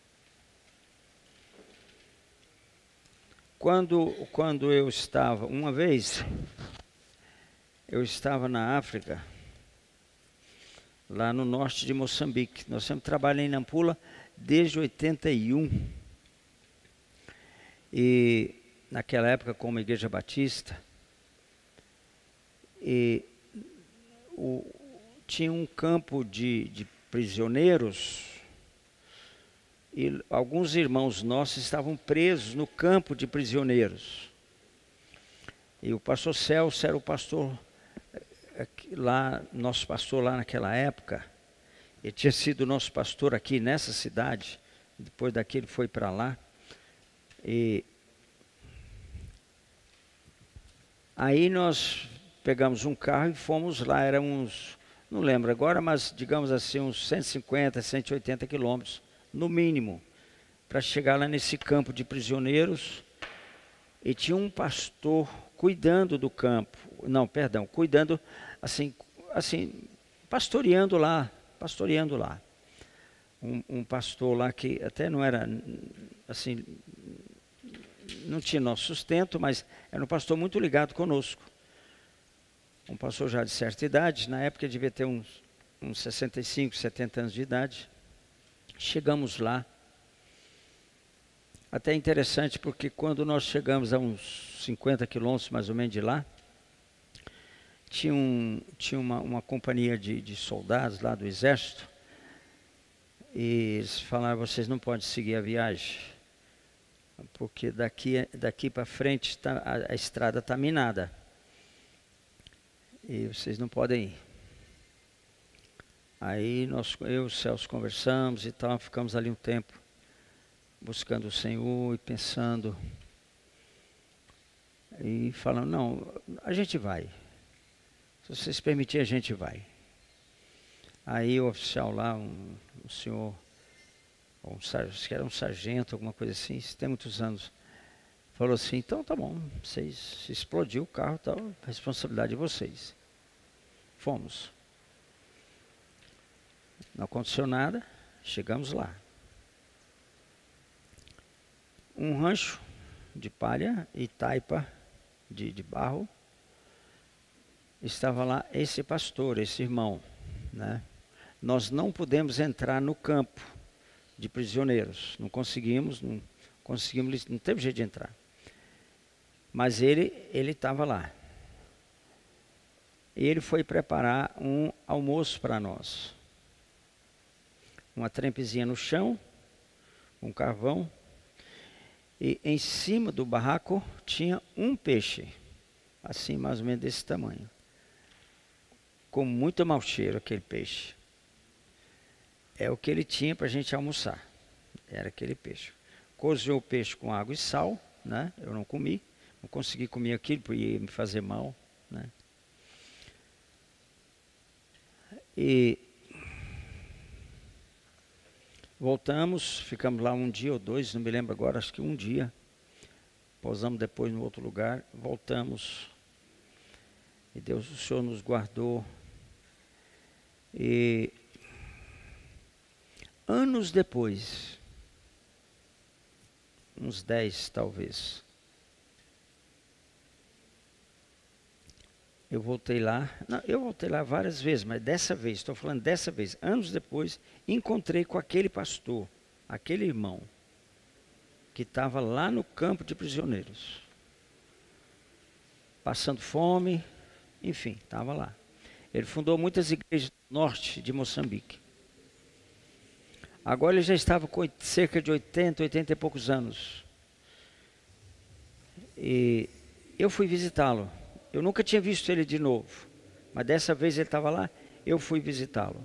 [SPEAKER 1] Quando, quando eu estava, uma vez, eu estava na África, lá no norte de Moçambique. Nós sempre trabalhamos em Nampula desde oitenta e um. E naquela época como Igreja Batista, e o, tinha um campo de, de prisioneiros, e alguns irmãos nossos estavam presos no campo de prisioneiros. E o pastor Celso era o pastor lá, nosso pastor lá naquela época. Ele tinha sido nosso pastor aqui nessa cidade, depois daqui ele foi para lá. E aí nós pegamos um carro e fomos lá, eram uns, não lembro agora, mas digamos assim, uns cento e cinquenta, cento e oitenta quilômetros, no mínimo, para chegar lá nesse campo de prisioneiros. E tinha um pastor cuidando do campo, não, perdão, cuidando, assim, assim pastoreando lá, pastoreando lá. Um, um pastor lá que até não era, assim, não tinha nosso sustento, mas era um pastor muito ligado conosco. Um pastor já de certa idade, na época devia ter uns, uns sessenta e cinco, setenta anos de idade. Chegamos lá. Até interessante porque quando nós chegamos a uns cinquenta quilômetros mais ou menos de lá, tinha, um, tinha uma, uma companhia de, de soldados lá do exército, e eles falaram: vocês não podem seguir a viagem, porque daqui, daqui para frente tá, a, a estrada está minada, e vocês não podem ir. Aí nós, eu e o Celso conversamos e tal, ficamos ali um tempo, buscando o Senhor e pensando, e falando: não, a gente vai, se vocês permitirem a gente vai. Aí o oficial lá, um, um senhor, um, acho que era um sargento, alguma coisa assim, isso tem muitos anos, falou assim: então tá bom, vocês, se explodiu o carro, tal, a responsabilidade de vocês. Fomos. Não aconteceu nada, chegamos lá. Um rancho de palha e taipa de, de barro. Estava lá esse pastor, esse irmão, né? Nós não pudemos entrar no campo de prisioneiros. Não conseguimos, não conseguimos, não teve jeito de entrar. Mas ele ele estava lá. E ele foi preparar um almoço para nós. Uma trempezinha no chão, um carvão. E em cima do barraco tinha um peixe, assim mais ou menos desse tamanho. Com muito mau cheiro aquele peixe. É o que ele tinha para a gente almoçar. Era aquele peixe. Cozinhou o peixe com água e sal, né? Eu não comi. Não consegui comer aquilo, porque ia me fazer mal, né? E voltamos, ficamos lá um dia ou dois, não me lembro agora, acho que um dia. Pousamos depois no outro lugar, voltamos. E Deus, o Senhor nos guardou. E anos depois, uns dez talvez, eu voltei lá, não, eu voltei lá várias vezes, mas dessa vez, estou falando dessa vez, anos depois, encontrei com aquele pastor, aquele irmão, que estava lá no campo de prisioneiros, passando fome, enfim, estava lá. Ele fundou muitas igrejas no norte de Moçambique. Agora ele já estava com cerca de oitenta, oitenta e poucos anos. E eu fui visitá-lo. Eu nunca tinha visto ele de novo, mas dessa vez ele estava lá, eu fui visitá-lo.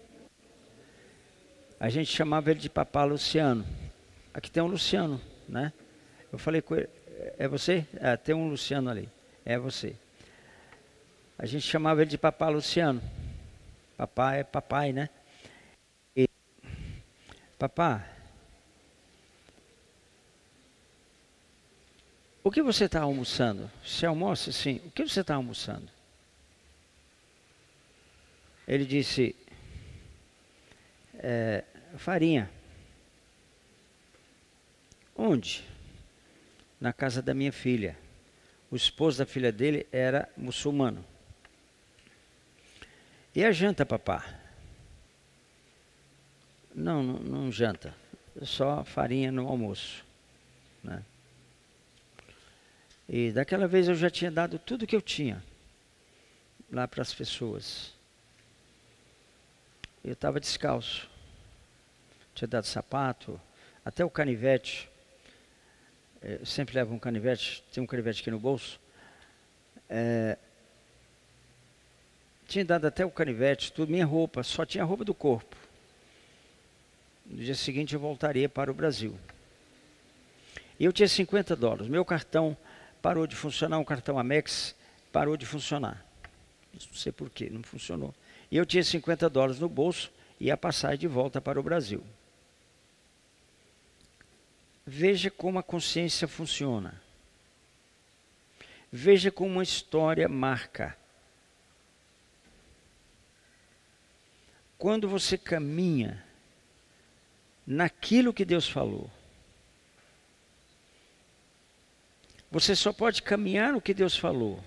[SPEAKER 1] A gente chamava ele de Papá Luciano. Aqui tem um Luciano, né? Eu falei com ele, é você? É, tem um Luciano ali, é você. A gente chamava ele de Papá Luciano. Papá é papai, né? E, papá, o que você está almoçando? Você almoça? Sim. O que você está almoçando? Ele disse, é, farinha. Onde? Na casa da minha filha. O esposo da filha dele era muçulmano. E a janta, papá? Não, não, não janta. Só farinha no almoço, né? E daquela vez eu já tinha dado tudo que eu tinha lá para as pessoas. Eu estava descalço. Tinha dado sapato, até o canivete. Eu sempre levo um canivete, tem um canivete aqui no bolso. É, tinha dado até o canivete, tudo, minha roupa, só tinha a roupa do corpo. No dia seguinte eu voltaria para o Brasil. E eu tinha cinquenta dólares. Meu cartão parou de funcionar, um cartão Amex parou de funcionar. Não sei porquê, não funcionou. E eu tinha cinquenta dólares no bolso e ia passar de volta para o Brasil. Veja como a consciência funciona. Veja como uma história marca. Quando você caminha naquilo que Deus falou, você só pode caminhar no que Deus falou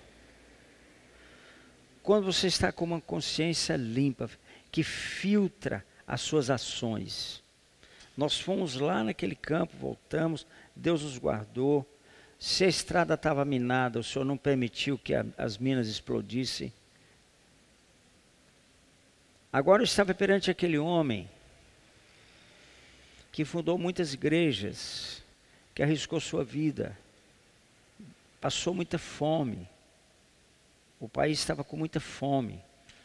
[SPEAKER 1] quando você está com uma consciência limpa, que filtra as suas ações. Nós fomos lá naquele campo, voltamos, Deus nos guardou. Se a estrada estava minada, o Senhor não permitiu que a, as minas explodissem. Agora eu estava perante aquele homem que fundou muitas igrejas, que arriscou sua vida, passou muita fome. O país estava com muita fome.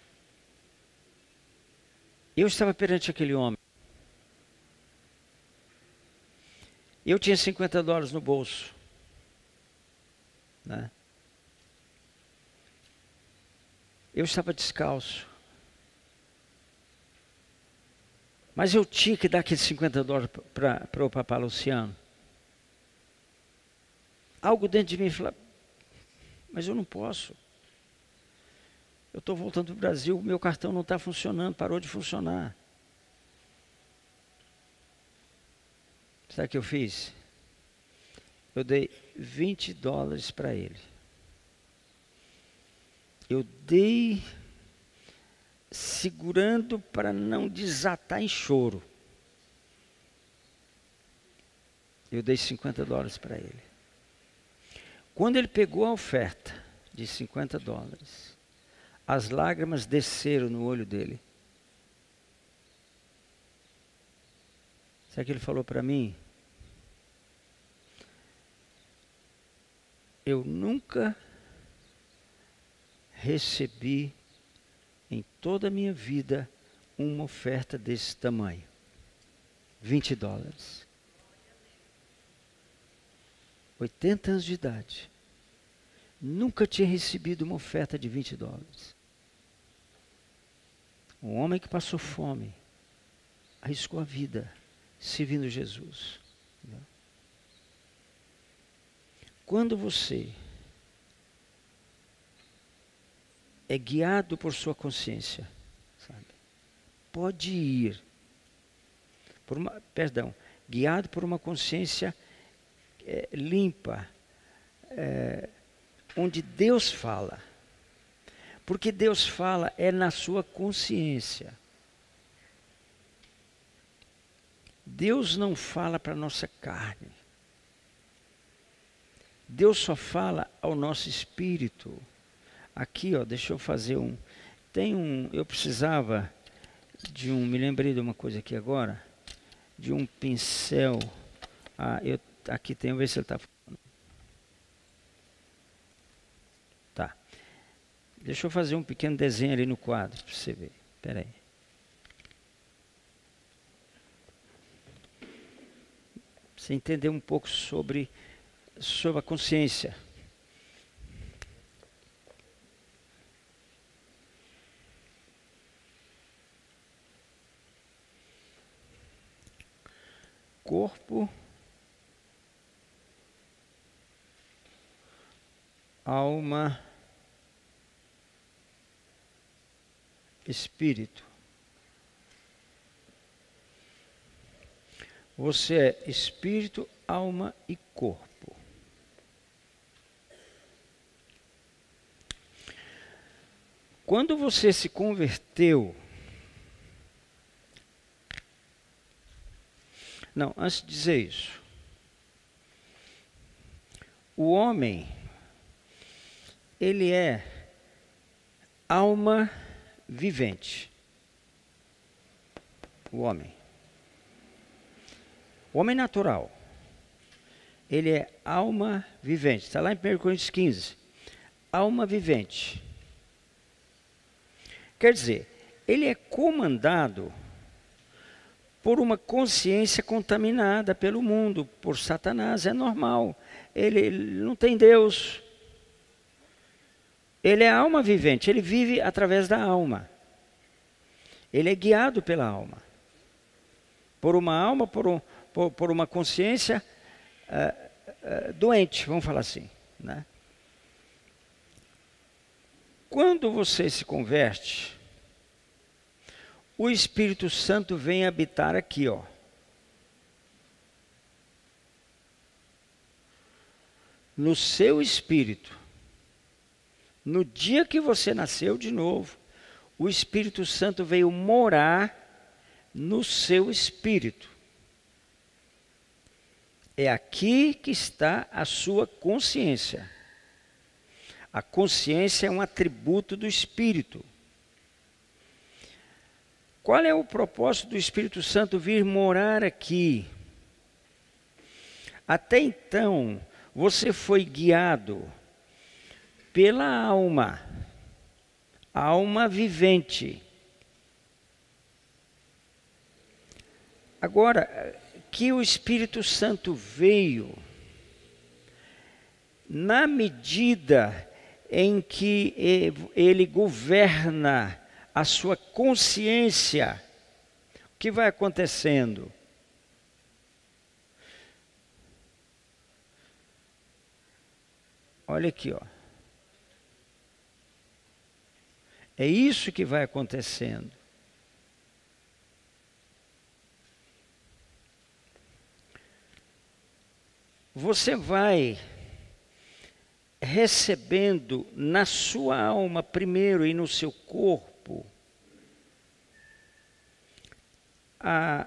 [SPEAKER 1] Eu estava perante aquele homem. Eu tinha cinquenta dólares no bolso, né? Eu estava descalço. Mas eu tinha que dar aqueles cinquenta dólares para o Papá Luciano. Algo dentro de mim falava, mas eu não posso. Eu estou voltando para o Brasil, meu cartão não está funcionando, parou de funcionar. Sabe o que eu fiz? Eu dei vinte dólares para ele. Eu dei segurando para não desatar em choro. Eu dei cinquenta dólares para ele. Quando ele pegou a oferta de cinquenta dólares, as lágrimas desceram no olho dele. Sabe o que ele falou para mim? Eu nunca recebi em toda a minha vida uma oferta desse tamanho. vinte dólares. oitenta anos de idade. Nunca tinha recebido uma oferta de vinte dólares. Um homem que passou fome, arriscou a vida, servindo Jesus. Quando você é guiado por sua consciência, sabe? Pode ir, por uma, perdão, guiado por uma consciência é, limpa, é, onde Deus fala. Porque Deus fala é na sua consciência. Deus não fala para a nossa carne. Deus só fala ao nosso espírito. Aqui, ó, deixa eu fazer um... Tem um... Eu precisava de um... Me lembrei de uma coisa aqui agora. De um pincel. Ah, eu, aqui tem... Vamos ver se ele está... Tá. Deixa eu fazer um pequeno desenho ali no quadro, para você ver. Espera aí. Você entender um pouco sobre... sobre a consciência. Corpo, alma, espírito. Você é espírito, alma e corpo. Quando você se converteu, não, antes de dizer isso, o homem, ele é alma vivente. O homem. O homem natural, ele é alma vivente. Está lá em primeira Coríntios quinze. Alma vivente. Quer dizer, ele é comandado por uma consciência contaminada pelo mundo, por Satanás. É normal. Ele, ele não tem Deus. Ele é alma vivente. Ele vive através da alma. Ele é guiado pela alma. Por uma alma, por, um, por, por uma consciência uh, uh, doente, vamos falar assim, né? Quando você se converte, o Espírito Santo vem habitar aqui, ó. No seu espírito. No dia que você nasceu de novo, o Espírito Santo veio morar no seu espírito. É aqui que está a sua consciência. A consciência é um atributo do Espírito. Qual é o propósito do Espírito Santo vir morar aqui? Até então, você foi guiado pela alma, alma vivente. Agora, que o Espírito Santo veio, na medida em que ele governa a sua consciência, o que vai acontecendo? Olha aqui, ó. É isso que vai acontecendo. Você vai recebendo na sua alma primeiro e no seu corpo a,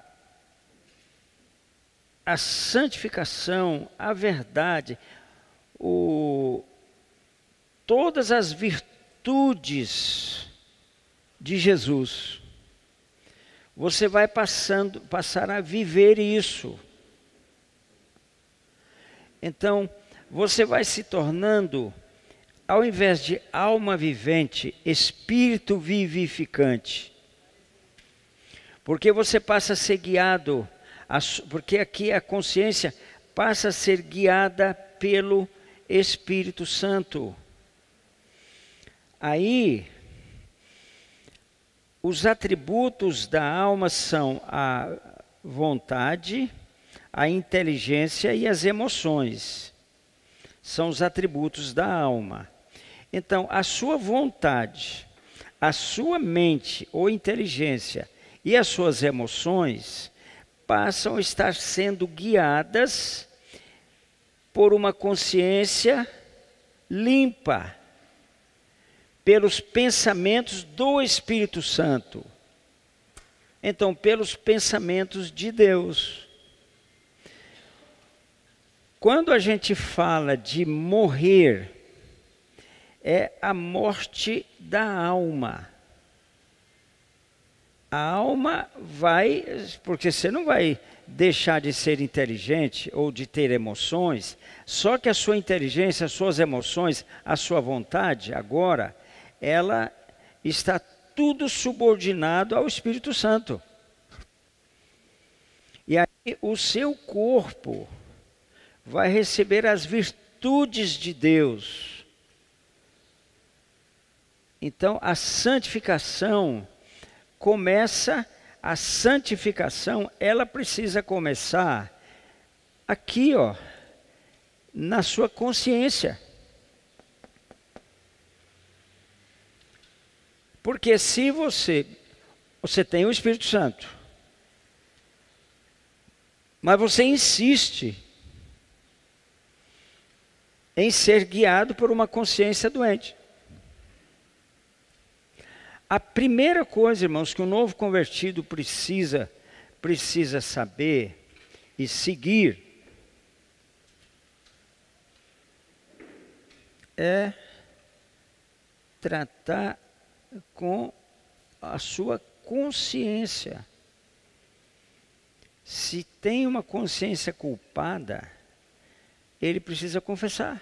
[SPEAKER 1] a santificação, a verdade, o, todas as virtudes de Jesus, você vai passando, passar a viver isso. Então, você vai se tornando, ao invés de alma vivente, espírito vivificante. Porque você passa a ser guiado, a, porque aqui a consciência passa a ser guiada pelo Espírito Santo. Aí, os atributos da alma são a vontade, a inteligência e as emoções. São os atributos da alma. Então, a sua vontade, a sua mente ou inteligência e as suas emoções passam a estar sendo guiadas por uma consciência limpa, pelos pensamentos do Espírito Santo. Então, pelos pensamentos de Deus. Quando a gente fala de morrer, é a morte da alma. A alma vai, porque você não vai deixar de ser inteligente ou de ter emoções, só que a sua inteligência, as suas emoções, a sua vontade, agora, ela está tudo subordinado ao Espírito Santo. E aí o seu corpo vai receber as virtudes de Deus. Então a santificação começa, a santificação, ela precisa começar aqui, ó, na sua consciência. Porque se você, você tem o Espírito Santo, mas você insiste em ser guiado por uma consciência doente. A primeira coisa, irmãos, que o novo convertido precisa, precisa saber e seguir é tratar com a sua consciência. Se tem uma consciência culpada, ele precisa confessar.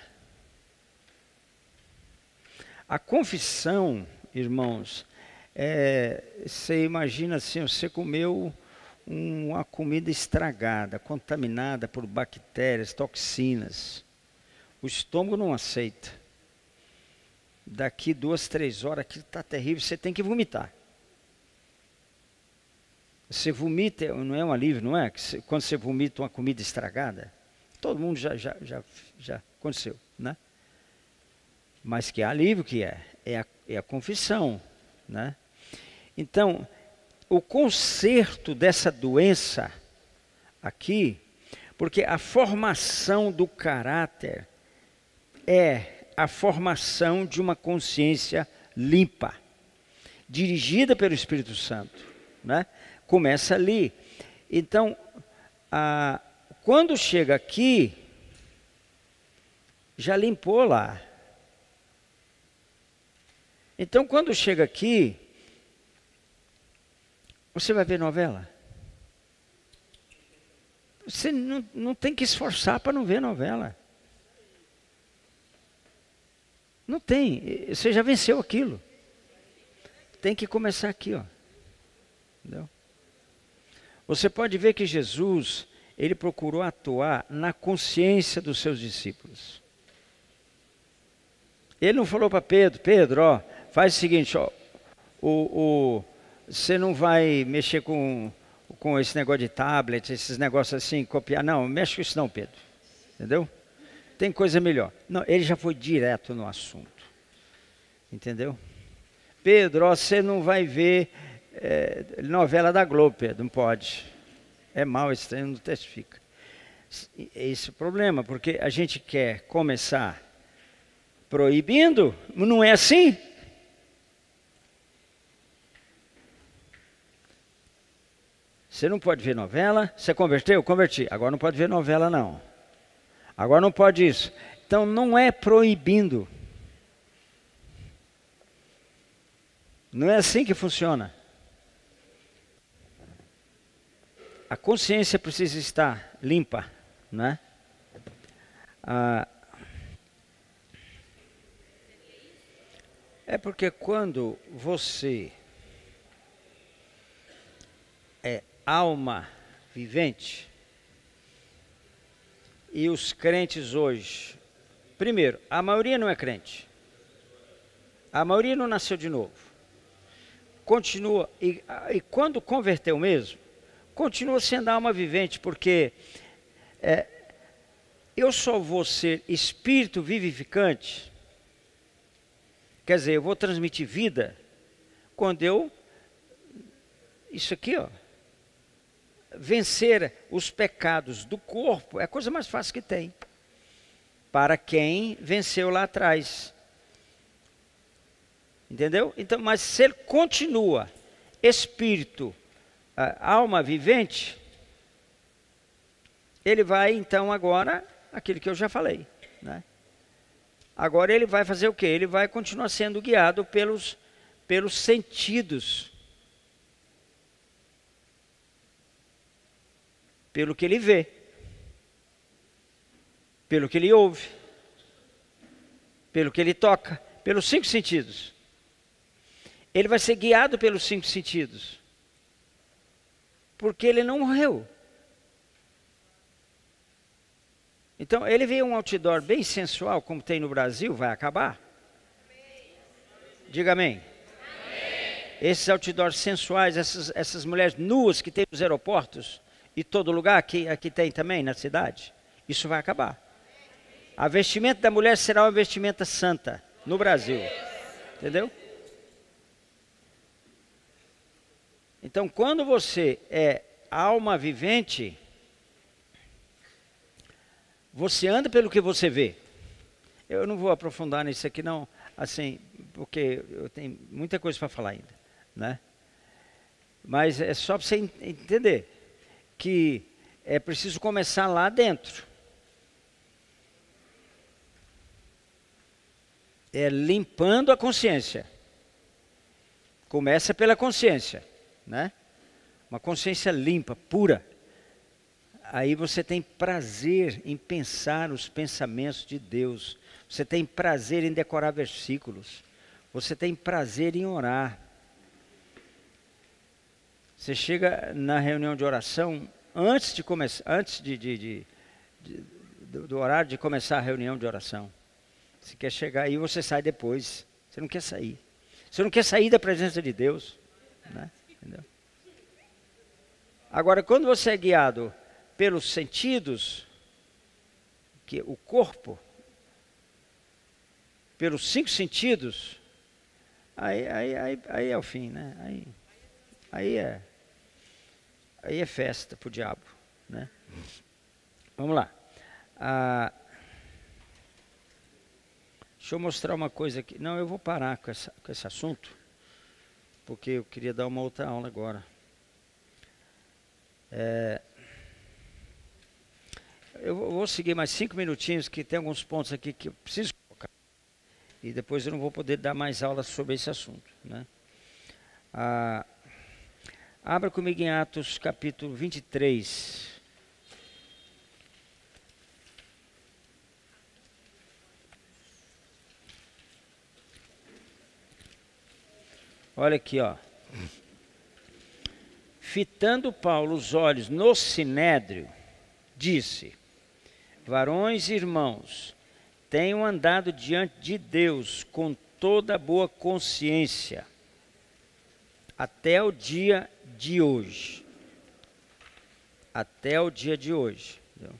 [SPEAKER 1] A confissão, irmãos, é, você imagina assim, você comeu uma comida estragada, contaminada por bactérias, toxinas. O estômago não aceita. Daqui duas, três horas, aquilo está terrível, você tem que vomitar. Você vomita, não é um alívio, não é? Quando você vomita uma comida estragada, todo mundo já, já, já, já aconteceu, né? Mas que alívio que é? É a, é a confissão, né? Então, o conserto dessa doença aqui, porque a formação do caráter é a formação de uma consciência limpa, dirigida pelo Espírito Santo, né? Começa ali. Então, a, quando chega aqui, já limpou lá. Então, quando chega aqui, você vai ver novela? Você não, não tem que esforçar para não ver novela. Não tem, você já venceu aquilo. Tem que começar aqui, ó. Entendeu? Você pode ver que Jesus, ele procurou atuar na consciência dos seus discípulos. Ele não falou para Pedro, Pedro, ó, faz o seguinte, ó, o, o, você não vai mexer com, com esse negócio de tablet, esses negócios assim, copiar. Não, mexe com isso não, Pedro. Entendeu? Tem coisa melhor. Não, ele já foi direto no assunto. Entendeu? Pedro, ó, você não vai ver é, novela da Globo, Pedro, não pode. É mal, esse treino não testifica. Esse é o problema, porque a gente quer começar proibindo, não é assim? Você não pode ver novela, você converteu? Converti. Agora não pode ver novela não. Agora não pode isso. Então não é proibindo. Não é assim que funciona. A consciência precisa estar limpa, né? Ah, é porque quando você é alma vivente, e os crentes hoje, primeiro, a maioria não é crente. A maioria não nasceu de novo. Continua, e, e quando converteu mesmo, continua sendo alma vivente, porque é, eu só vou ser espírito vivificante, quer dizer, eu vou transmitir vida, quando eu, isso aqui, ó, vencer os pecados do corpo, é a coisa mais fácil que tem, para quem venceu lá atrás. Entendeu? Então, mas se ele continua espírito, alma vivente, ele vai então agora, aquilo que eu já falei, né? Agora ele vai fazer o quê? Ele vai continuar sendo guiado pelos, pelos sentidos. Pelo que ele vê. Pelo que ele ouve. Pelo que ele toca. Pelos cinco sentidos. Ele vai ser guiado pelos cinco sentidos. Porque ele não morreu. Então, ele vê um outdoor bem sensual, como tem no Brasil, vai acabar? Diga amém. Amém. Esses outdoors sensuais, essas, essas mulheres nuas que tem nos aeroportos, e todo lugar, aqui, aqui tem também na cidade, isso vai acabar. A vestimenta da mulher será uma vestimenta santa, no Brasil. Entendeu? Então, quando você é alma vivente, você anda pelo que você vê. Eu não vou aprofundar nisso aqui não, assim, porque eu tenho muita coisa para falar ainda, né? Mas é só para você entender que é preciso começar lá dentro. É limpando a consciência. Começa pela consciência, né? Uma consciência limpa, pura. Aí você tem prazer em pensar os pensamentos de Deus. Você tem prazer em decorar versículos. Você tem prazer em orar. Você chega na reunião de oração, antes de começar, antes de, de, de, de, do, do horário de começar a reunião de oração. Você quer chegar aí, você sai depois. Você não quer sair. Você não quer sair da presença de Deus, né? Entendeu? Agora, quando você é guiado pelos sentidos, que o corpo, pelos cinco sentidos, aí, aí, aí, aí é o fim, né? Aí, aí é, aí é festa para o diabo, né? Vamos lá. Ah, deixa eu mostrar uma coisa aqui. Não, eu vou parar com, essa, com esse assunto, porque eu queria dar uma outra aula agora. É, eu vou seguir mais cinco minutinhos, que tem alguns pontos aqui que eu preciso colocar. E depois eu não vou poder dar mais aulas sobre esse assunto, né? Ah, abra comigo em Atos capítulo vinte e três. Olha aqui, ó. Fitando Paulo os olhos no sinédrio, disse: varões e irmãos, tenham andado diante de Deus com toda boa consciência, até o dia de hoje. Até o dia de hoje. Entendeu?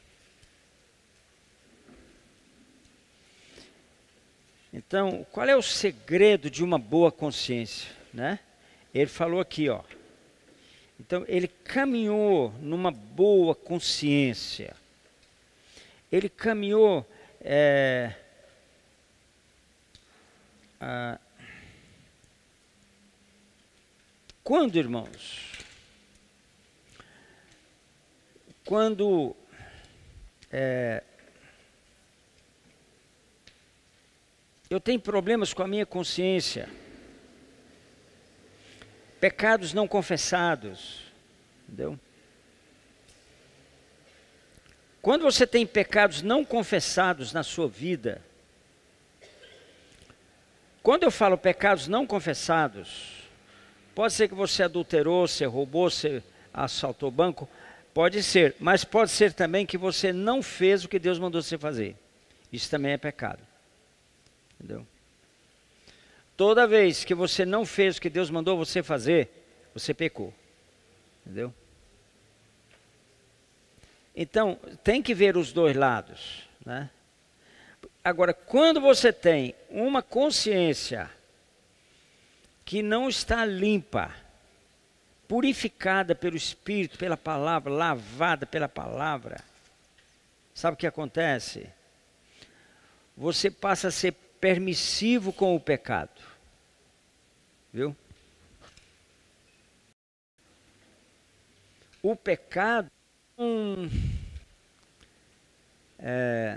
[SPEAKER 1] Então, qual é o segredo de uma boa consciência, né? Ele falou aqui, ó. Então, ele caminhou numa boa consciência. Ele caminhou... É, a, quando, irmãos? Quando... É, eu tenho problemas com a minha consciência. Pecados não confessados, entendeu? Quando você tem pecados não confessados na sua vida, quando eu falo pecados não confessados, pode ser que você adulterou, você roubou, você assaltou o banco, pode ser, mas pode ser também que você não fez o que Deus mandou você fazer. Isso também é pecado, entendeu? Toda vez que você não fez o que Deus mandou você fazer, você pecou, entendeu? Então, tem que ver os dois lados, né? Agora, quando você tem uma consciência que não está limpa, purificada pelo Espírito, pela palavra, lavada pela palavra, sabe o que acontece? Você passa a ser permissivo com o pecado, viu? O pecado hum, é,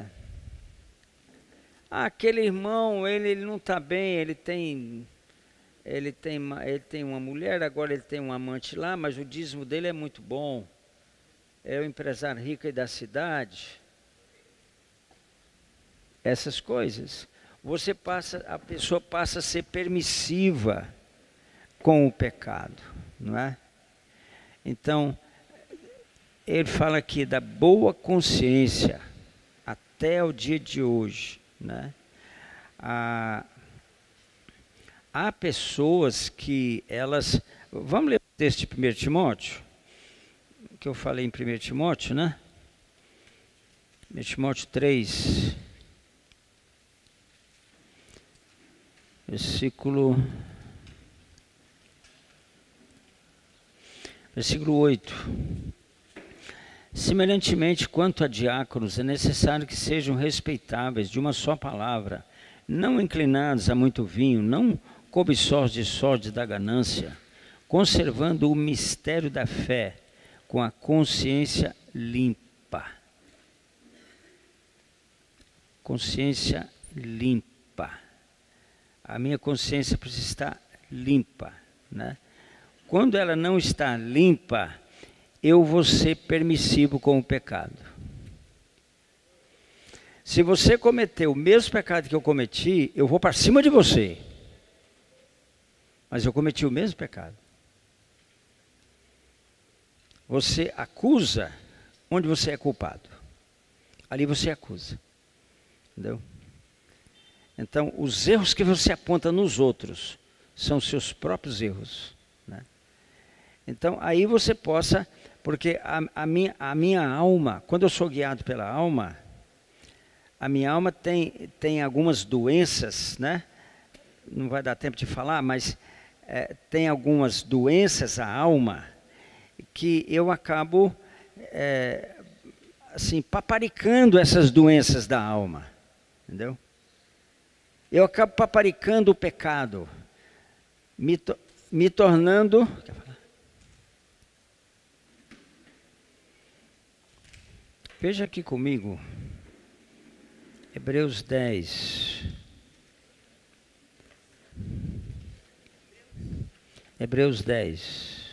[SPEAKER 1] aquele irmão, ele, ele não está bem, ele tem, ele, tem, ele tem uma mulher, agora ele tem um amante lá, mas o dízimo dele é muito bom, é o empresário rico aí da cidade. Essas coisas, você passa, a pessoa passa a ser permissiva com o pecado, não é? Então, ele fala aqui da boa consciência até o dia de hoje, né? Ah, há pessoas que elas, vamos ler o texto de primeiro Timóteo, que eu falei em primeiro Timóteo, né? primeiro Timóteo três, versículo, versículo oito. Semelhantemente, quanto a diáconos, é necessário que sejam respeitáveis, de uma só palavra, não inclinados a muito vinho, não cobiçosos de sorte da ganância, conservando o mistério da fé com a consciência limpa. Consciência limpa. A minha consciência precisa estar limpa, né? Quando ela não está limpa, eu vou ser permissivo com o pecado. Se você cometeu o mesmo pecado que eu cometi, eu vou para cima de você. Mas eu cometi o mesmo pecado. Você acusa onde você é culpado. Ali você acusa. Entendeu? Então, os erros que você aponta nos outros são os seus próprios erros, né? Então, aí você possa, porque a, a, minha, a minha alma, quando eu sou guiado pela alma, a minha alma tem, tem algumas doenças, né? Não vai dar tempo de falar, mas é, tem algumas doenças a alma que eu acabo é, assim, paparicando essas doenças da alma, entendeu? Eu acabo paparicando o pecado, me, to, me tornando... Veja aqui comigo, Hebreus dez. Hebreus dez.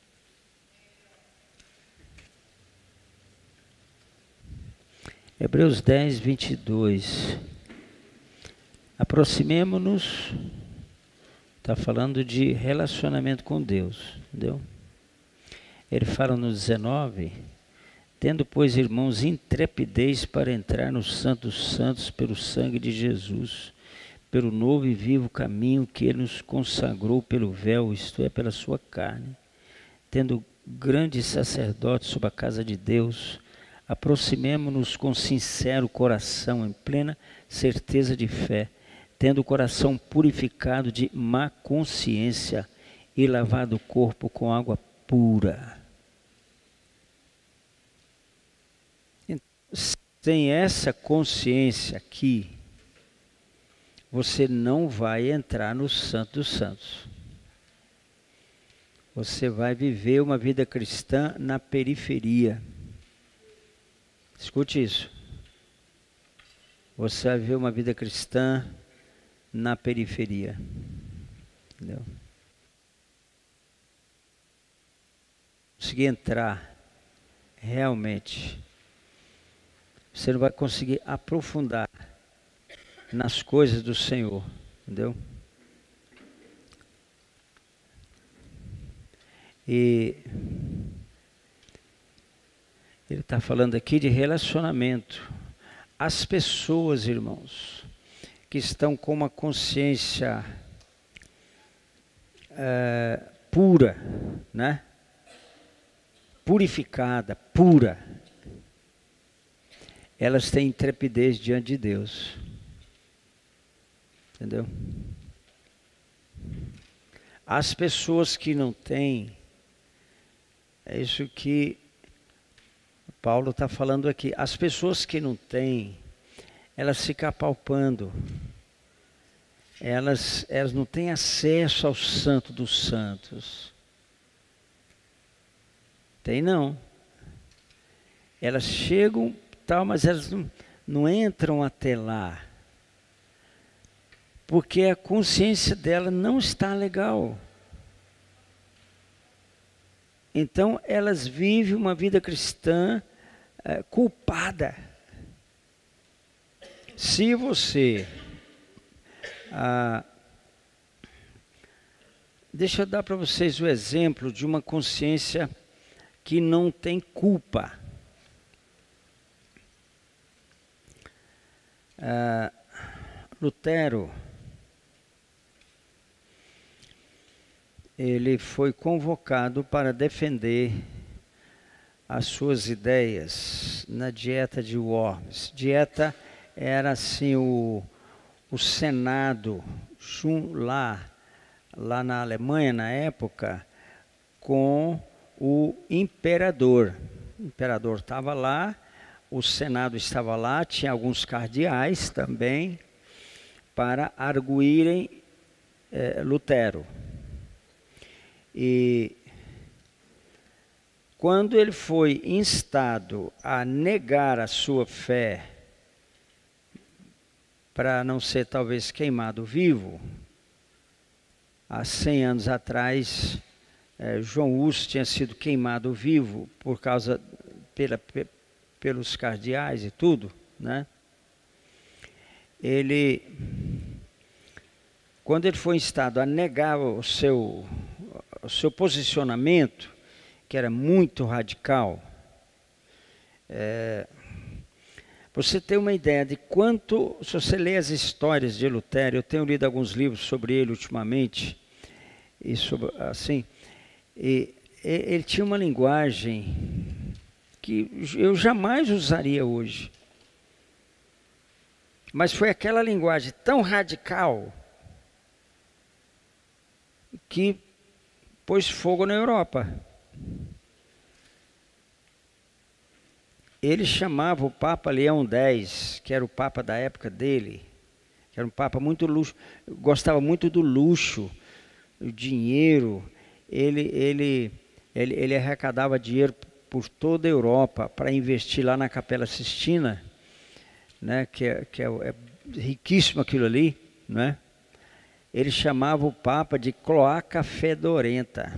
[SPEAKER 1] Hebreus dez, vinte e dois. Aproximemo-nos, está falando de relacionamento com Deus, entendeu? Ele fala no dezenove, tendo, pois, irmãos, intrepidez para entrar no Santo dos Santos pelo sangue de Jesus, pelo novo e vivo caminho que Ele nos consagrou pelo véu, isto é, pela sua carne, tendo grande sacerdote sobre a casa de Deus, aproximemo-nos com sincero coração, em plena certeza de fé, tendo o coração purificado de má consciência e lavado o corpo com água pura. Sem essa consciência aqui, você não vai entrar no Santo dos Santos. Você vai viver uma vida cristã na periferia. Escute isso. Você vai viver uma vida cristã na periferia. Entendeu? conseguir entrar realmente, você não vai conseguir aprofundar nas coisas do Senhor, entendeu? E ele está falando aqui de relacionamento. As pessoas, irmãos, que estão com uma consciência é, pura, né? Purificada, pura, elas têm intrepidez diante de Deus. Entendeu? As pessoas que não têm, é isso que Paulo está falando aqui. As pessoas que não têm, elas ficam apalpando. Elas, elas não têm acesso ao Santo dos Santos. Tem não. Elas chegam, tal, mas elas não, não entram até lá. Porque a consciência dela não está legal. Então elas vivem uma vida cristã é, culpada. Se você... Ah, deixa eu dar para vocês o exemplo de uma consciência que não tem culpa. Ah, Lutero, ele foi convocado para defender as suas ideias na dieta de Worms. Dieta era assim o, o Senado lá, lá na Alemanha na época, com o imperador. O imperador estava lá, o Senado estava lá, tinha alguns cardeais também, para arguírem eh, Lutero. E quando ele foi instado a negar a sua fé, para não ser talvez queimado vivo, há cem anos atrás, eh, João Hus tinha sido queimado vivo por causa, pela, pe, pelos cardeais e tudo, né? Ele, quando ele foi instado a negar o seu, o seu posicionamento, que era muito radical, é, você tem uma ideia de quanto, se você lê as histórias de Lutero, eu tenho lido alguns livros sobre ele ultimamente, e sobre, assim, e, e, ele tinha uma linguagem que eu jamais usaria hoje. Mas foi aquela linguagem tão radical que pôs fogo na Europa. Ele chamava o Papa Leão X, que era o Papa da época dele, que era um Papa muito luxo, gostava muito do luxo, o dinheiro. Ele, ele, ele, ele arrecadava dinheiro por toda a Europa para investir lá na Capela Sistina, né, que, é, que é, é riquíssimo aquilo ali, né? Ele chamava o Papa de cloaca fedorenta.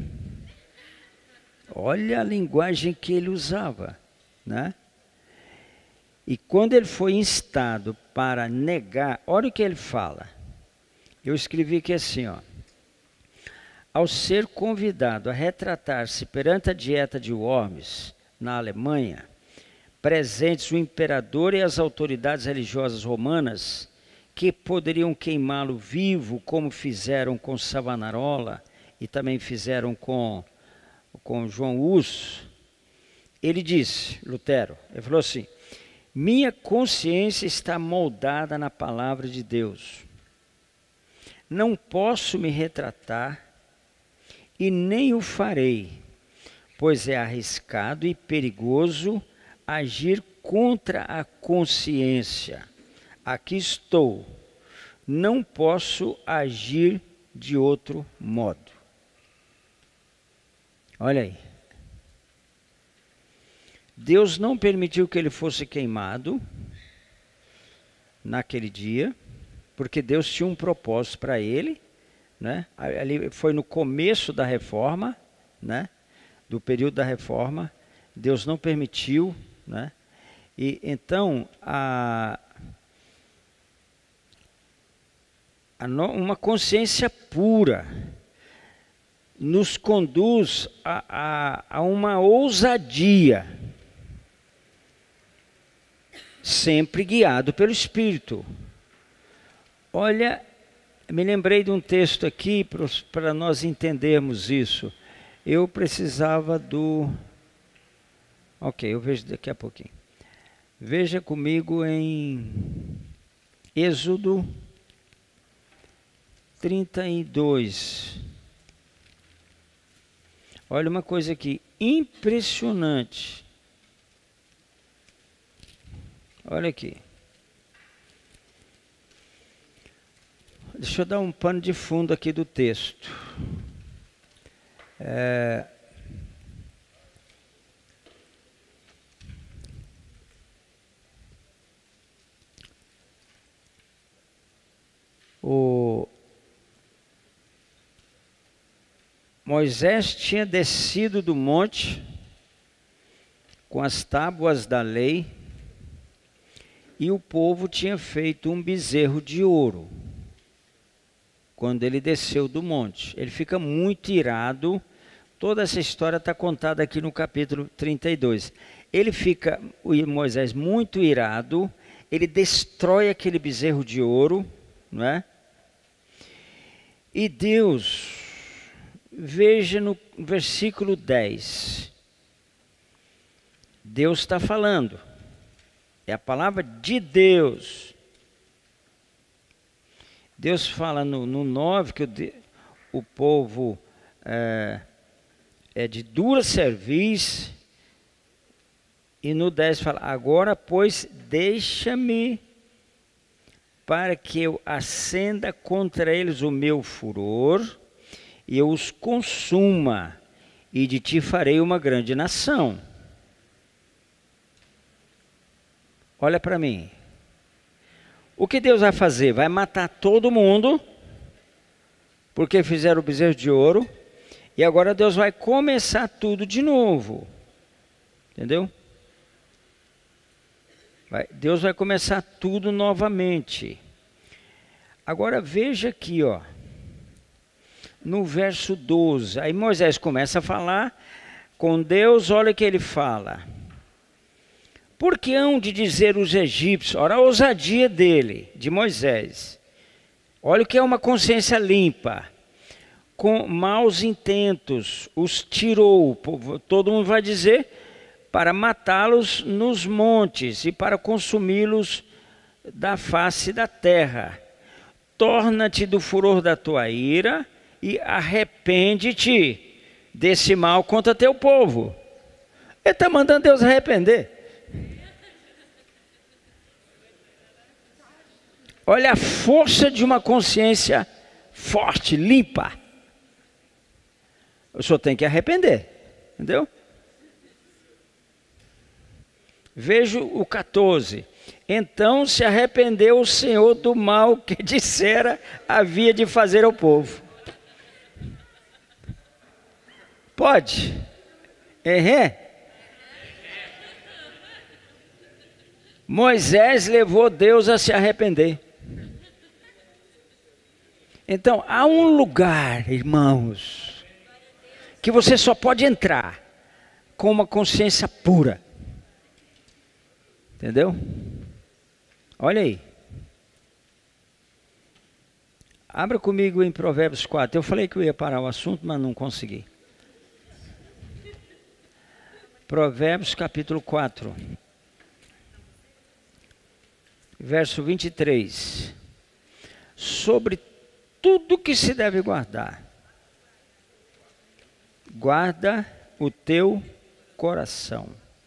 [SPEAKER 1] Olha a linguagem que ele usava, né? E quando ele foi instado para negar, olha o que ele fala. Eu escrevi aqui assim, ó. Ao ser convidado a retratar-se perante a dieta de Worms, na Alemanha, presentes o imperador e as autoridades religiosas romanas, que poderiam queimá-lo vivo, como fizeram com Savonarola e também fizeram com, com João Hus, ele disse, Lutero, ele falou assim, minha consciência está moldada na palavra de Deus. Não posso me retratar e nem o farei, pois é arriscado e perigoso agir contra a consciência. Aqui estou, não posso agir de outro modo. Olha aí. Deus não permitiu que ele fosse queimado naquele dia, porque Deus tinha um propósito para ele, né? Ali foi no começo da reforma, né? do período da reforma. Deus não permitiu, né? E então a, a no, uma consciência pura nos conduz a, a, a uma ousadia, sempre guiado pelo Espírito. Olha, me lembrei de um texto aqui para nós entendermos isso. Eu precisava do... Ok, eu vejo daqui a pouquinho. Veja comigo em Êxodo trinta e dois. Olha uma coisa aqui, impressionante. Olha aqui. Deixa eu dar um pano de fundo aqui do texto. É... O Moisés tinha descido do monte com as tábuas da lei e o povo tinha feito um bezerro de ouro. Quando ele desceu do monte, ele fica muito irado. Toda essa história está contada aqui no capítulo trinta e dois. Ele fica, o Moisés, muito irado, ele destrói aquele bezerro de ouro, não é? E Deus, veja no versículo dez, Deus está falando, é a palavra de Deus. Deus fala no, no nove que o, o povo é, é de dura cerviz, e no dez fala, agora pois deixa-me para que eu acenda contra eles o meu furor, e eu os consuma, e de ti farei uma grande nação. Olha para mim. O que Deus vai fazer? Vai matar todo mundo, porque fizeram o bezerro de ouro, e agora Deus vai começar tudo de novo. Entendeu? Vai, Deus vai começar tudo novamente. Agora veja aqui, ó, no verso doze. Aí Moisés começa a falar com Deus, olha o que ele fala. Por que hão de dizer os egípcios? Ora, a ousadia dele, de Moisés. Olha o que é uma consciência limpa. Com maus intentos, os tirou. Todo mundo vai dizer, para matá-los nos montes e para consumi-los da face da terra. Torna-te do furor da tua ira e arrepende-te desse mal contra teu povo. Ele está mandando Deus arrepender. Olha a força de uma consciência forte, limpa. O senhor tem que arrepender, entendeu? Veja o quatorze. Então se arrependeu o Senhor do mal que dissera havia de fazer ao povo. Pode? Uhum. Moisés levou Deus a se arrepender. Então há um lugar, irmãos, que você só pode entrar com uma consciência pura. Entendeu? Olha aí. Abra comigo em Provérbios quatro. Eu falei que eu ia parar o assunto, mas não consegui. Provérbios capítulo quatro. Verso vinte e três. Sobre tudo que se deve guardar, guarda o teu coração.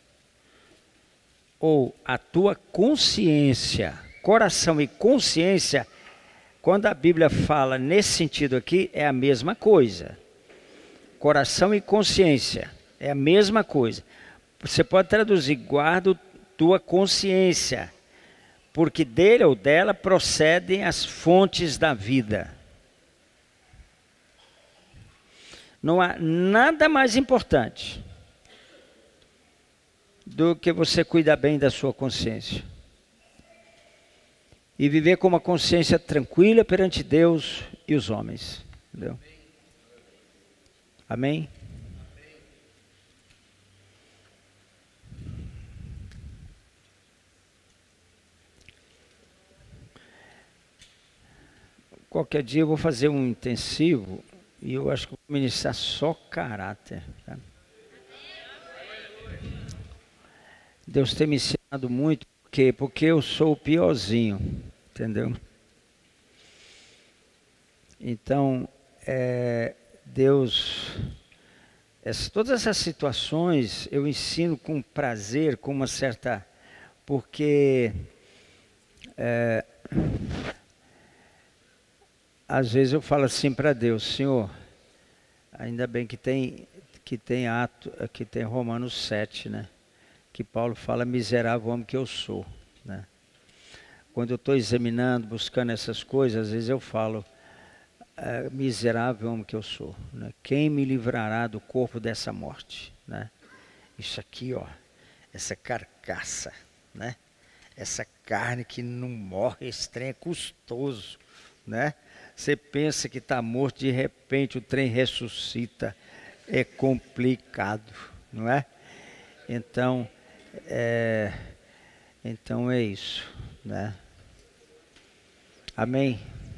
[SPEAKER 1] Ou a tua consciência. Coração e consciência, quando a Bíblia fala nesse sentido aqui, é a mesma coisa. Coração e consciência, é a mesma coisa. Você pode traduzir, guarda tua consciência, porque dele ou dela procedem as fontes da vida. Não há nada mais importante do que você cuidar bem da sua consciência. E viver com uma consciência tranquila perante Deus e os homens. Entendeu? Amém? Qualquer dia eu vou fazer um intensivo e eu acho que vou ministrar só caráter. Tá? Deus tem me ensinado muito, porque, porque eu sou o piorzinho, entendeu? Então, é, Deus, essa, todas essas situações eu ensino com prazer, com uma certa... Porque... É, às vezes eu falo assim para Deus, Senhor, ainda bem que tem, que tem ato, que tem Romanos sete, né? Que Paulo fala, miserável homem que eu sou, né? Quando eu estou examinando, buscando essas coisas, às vezes eu falo, é, miserável homem que eu sou, né? Quem me livrará do corpo dessa morte, né? Isso aqui, ó, essa carcaça, né? Essa carne que não morre, esse trem é custoso, né? Você pensa que está morto, de repente o trem ressuscita. É complicado, não é? Então, é, então é isso, né? Amém?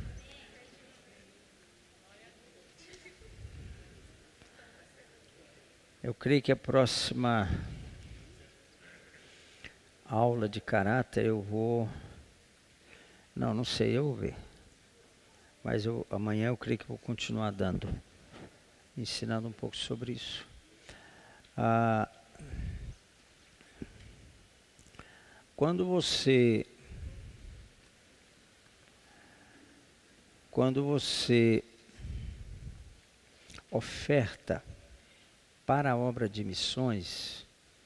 [SPEAKER 1] Eu creio que a próxima aula de caráter eu vou... Não, não sei, eu vou ver. Mas eu, amanhã eu creio que vou continuar dando, ensinando um pouco sobre isso. Ah, quando você, quando você oferta para a obra de missões,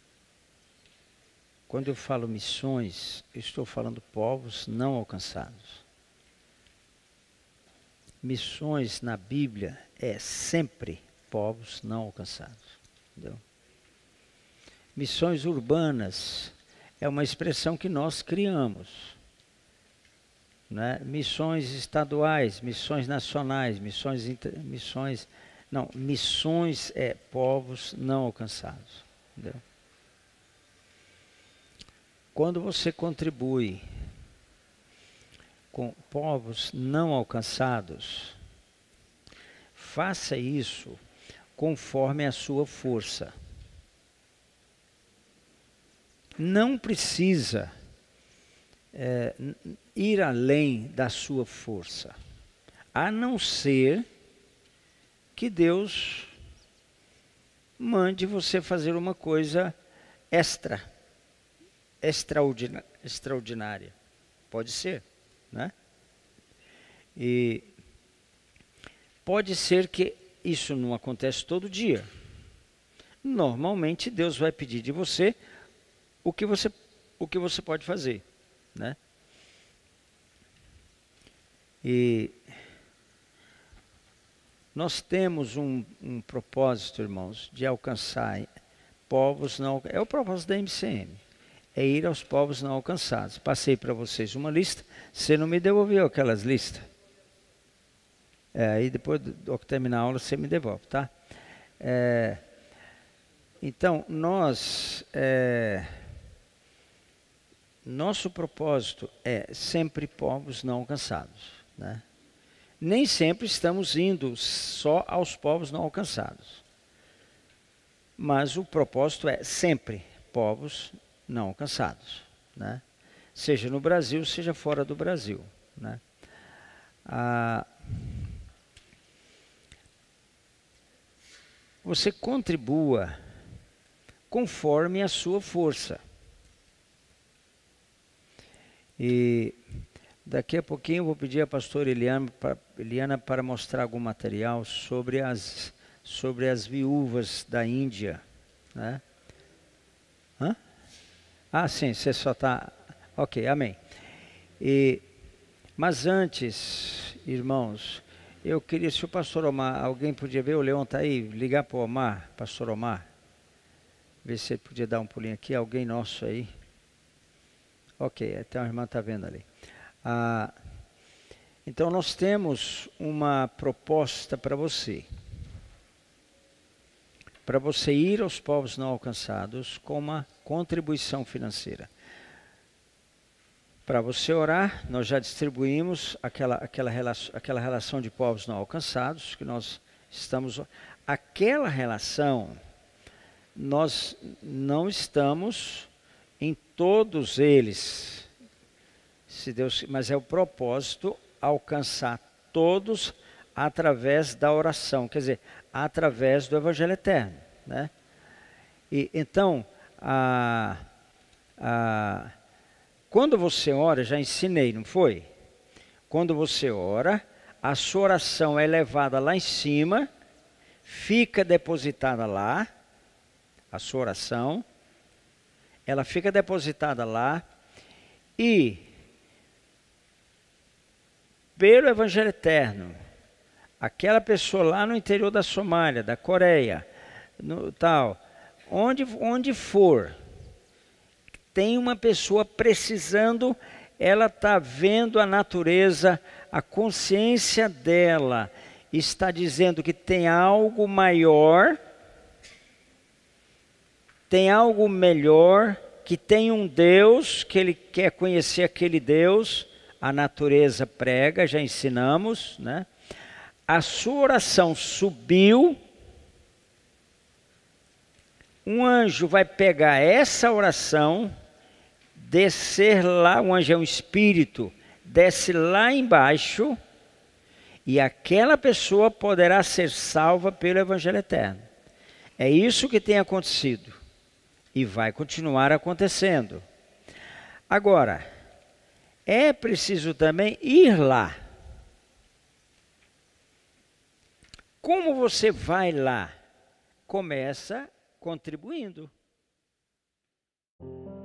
[SPEAKER 1] quando eu falo missões, eu estou falando povos não alcançados. Missões na Bíblia é sempre povos não alcançados. Entendeu? Missões urbanas é uma expressão que nós criamos. Né? Missões estaduais, missões nacionais, missões, inter, missões... Não, missões é povos não alcançados. Entendeu? Quando você contribui com povos não alcançados, faça isso conforme a sua força. Não precisa é, ir além da sua força, a não ser que Deus mande você fazer uma coisa extra, extraordinária, extraordinária. Pode ser. Né? E pode ser que isso não acontece todo dia. Normalmente Deus vai pedir de você o que você, o que você pode fazer, né? E nós temos um, um propósito, irmãos, de alcançar povos não... É o propósito da M C M. É ir aos povos não alcançados. Passei para vocês uma lista. Você não me devolveu aquelas listas? É, aí depois do que terminar a aula você me devolve, tá? É, então, nós... É, nosso propósito é sempre povos não alcançados, né? Nem sempre estamos indo só aos povos não alcançados. Mas o propósito é sempre povos não alcançados, né? Seja no Brasil, seja fora do Brasil, né? Ah, você contribua conforme a sua força. E daqui a pouquinho eu vou pedir à pastora Eliana para, Eliana para mostrar algum material sobre as, sobre as viúvas da Índia, né? Hã? Ah, sim, você só está... Ok, amém. E, mas antes, irmãos, Eu queria, se o pastor Omar, alguém podia ver, o Leão está aí, ligar para o Omar, pastor Omar, ver se ele podia dar um pulinho aqui, alguém nosso aí. Ok, então a irmã está vendo ali. Ah, então nós temos uma proposta para você. Para você ir aos povos não alcançados com uma contribuição financeira. Para você orar, nós já distribuímos aquela, aquela, relação, aquela relação de povos não alcançados, que nós estamos... Aquela relação, nós não estamos em todos eles, se Deus, mas é o propósito alcançar todos através da oração, quer dizer, através do Evangelho Eterno, né? E, então, a... a Quando você ora, já ensinei, não foi? Quando você ora, a sua oração é levada lá em cima, fica depositada lá, a sua oração, ela fica depositada lá, e pelo Evangelho Eterno, aquela pessoa lá no interior da Somália, da Coreia, no, tal, onde, onde for, tem uma pessoa precisando, ela está vendo a natureza, a consciência dela está dizendo que tem algo maior, tem algo melhor, que tem um Deus, que ele quer conhecer aquele Deus, a natureza prega, já ensinamos, né? A sua oração subiu, um anjo vai pegar essa oração, descer lá, o anjo é um espírito, desce lá embaixo, e aquela pessoa poderá ser salva pelo Evangelho Eterno. É isso que tem acontecido, e vai continuar acontecendo. Agora, é preciso também ir lá. Como você vai lá? Começa contribuindo.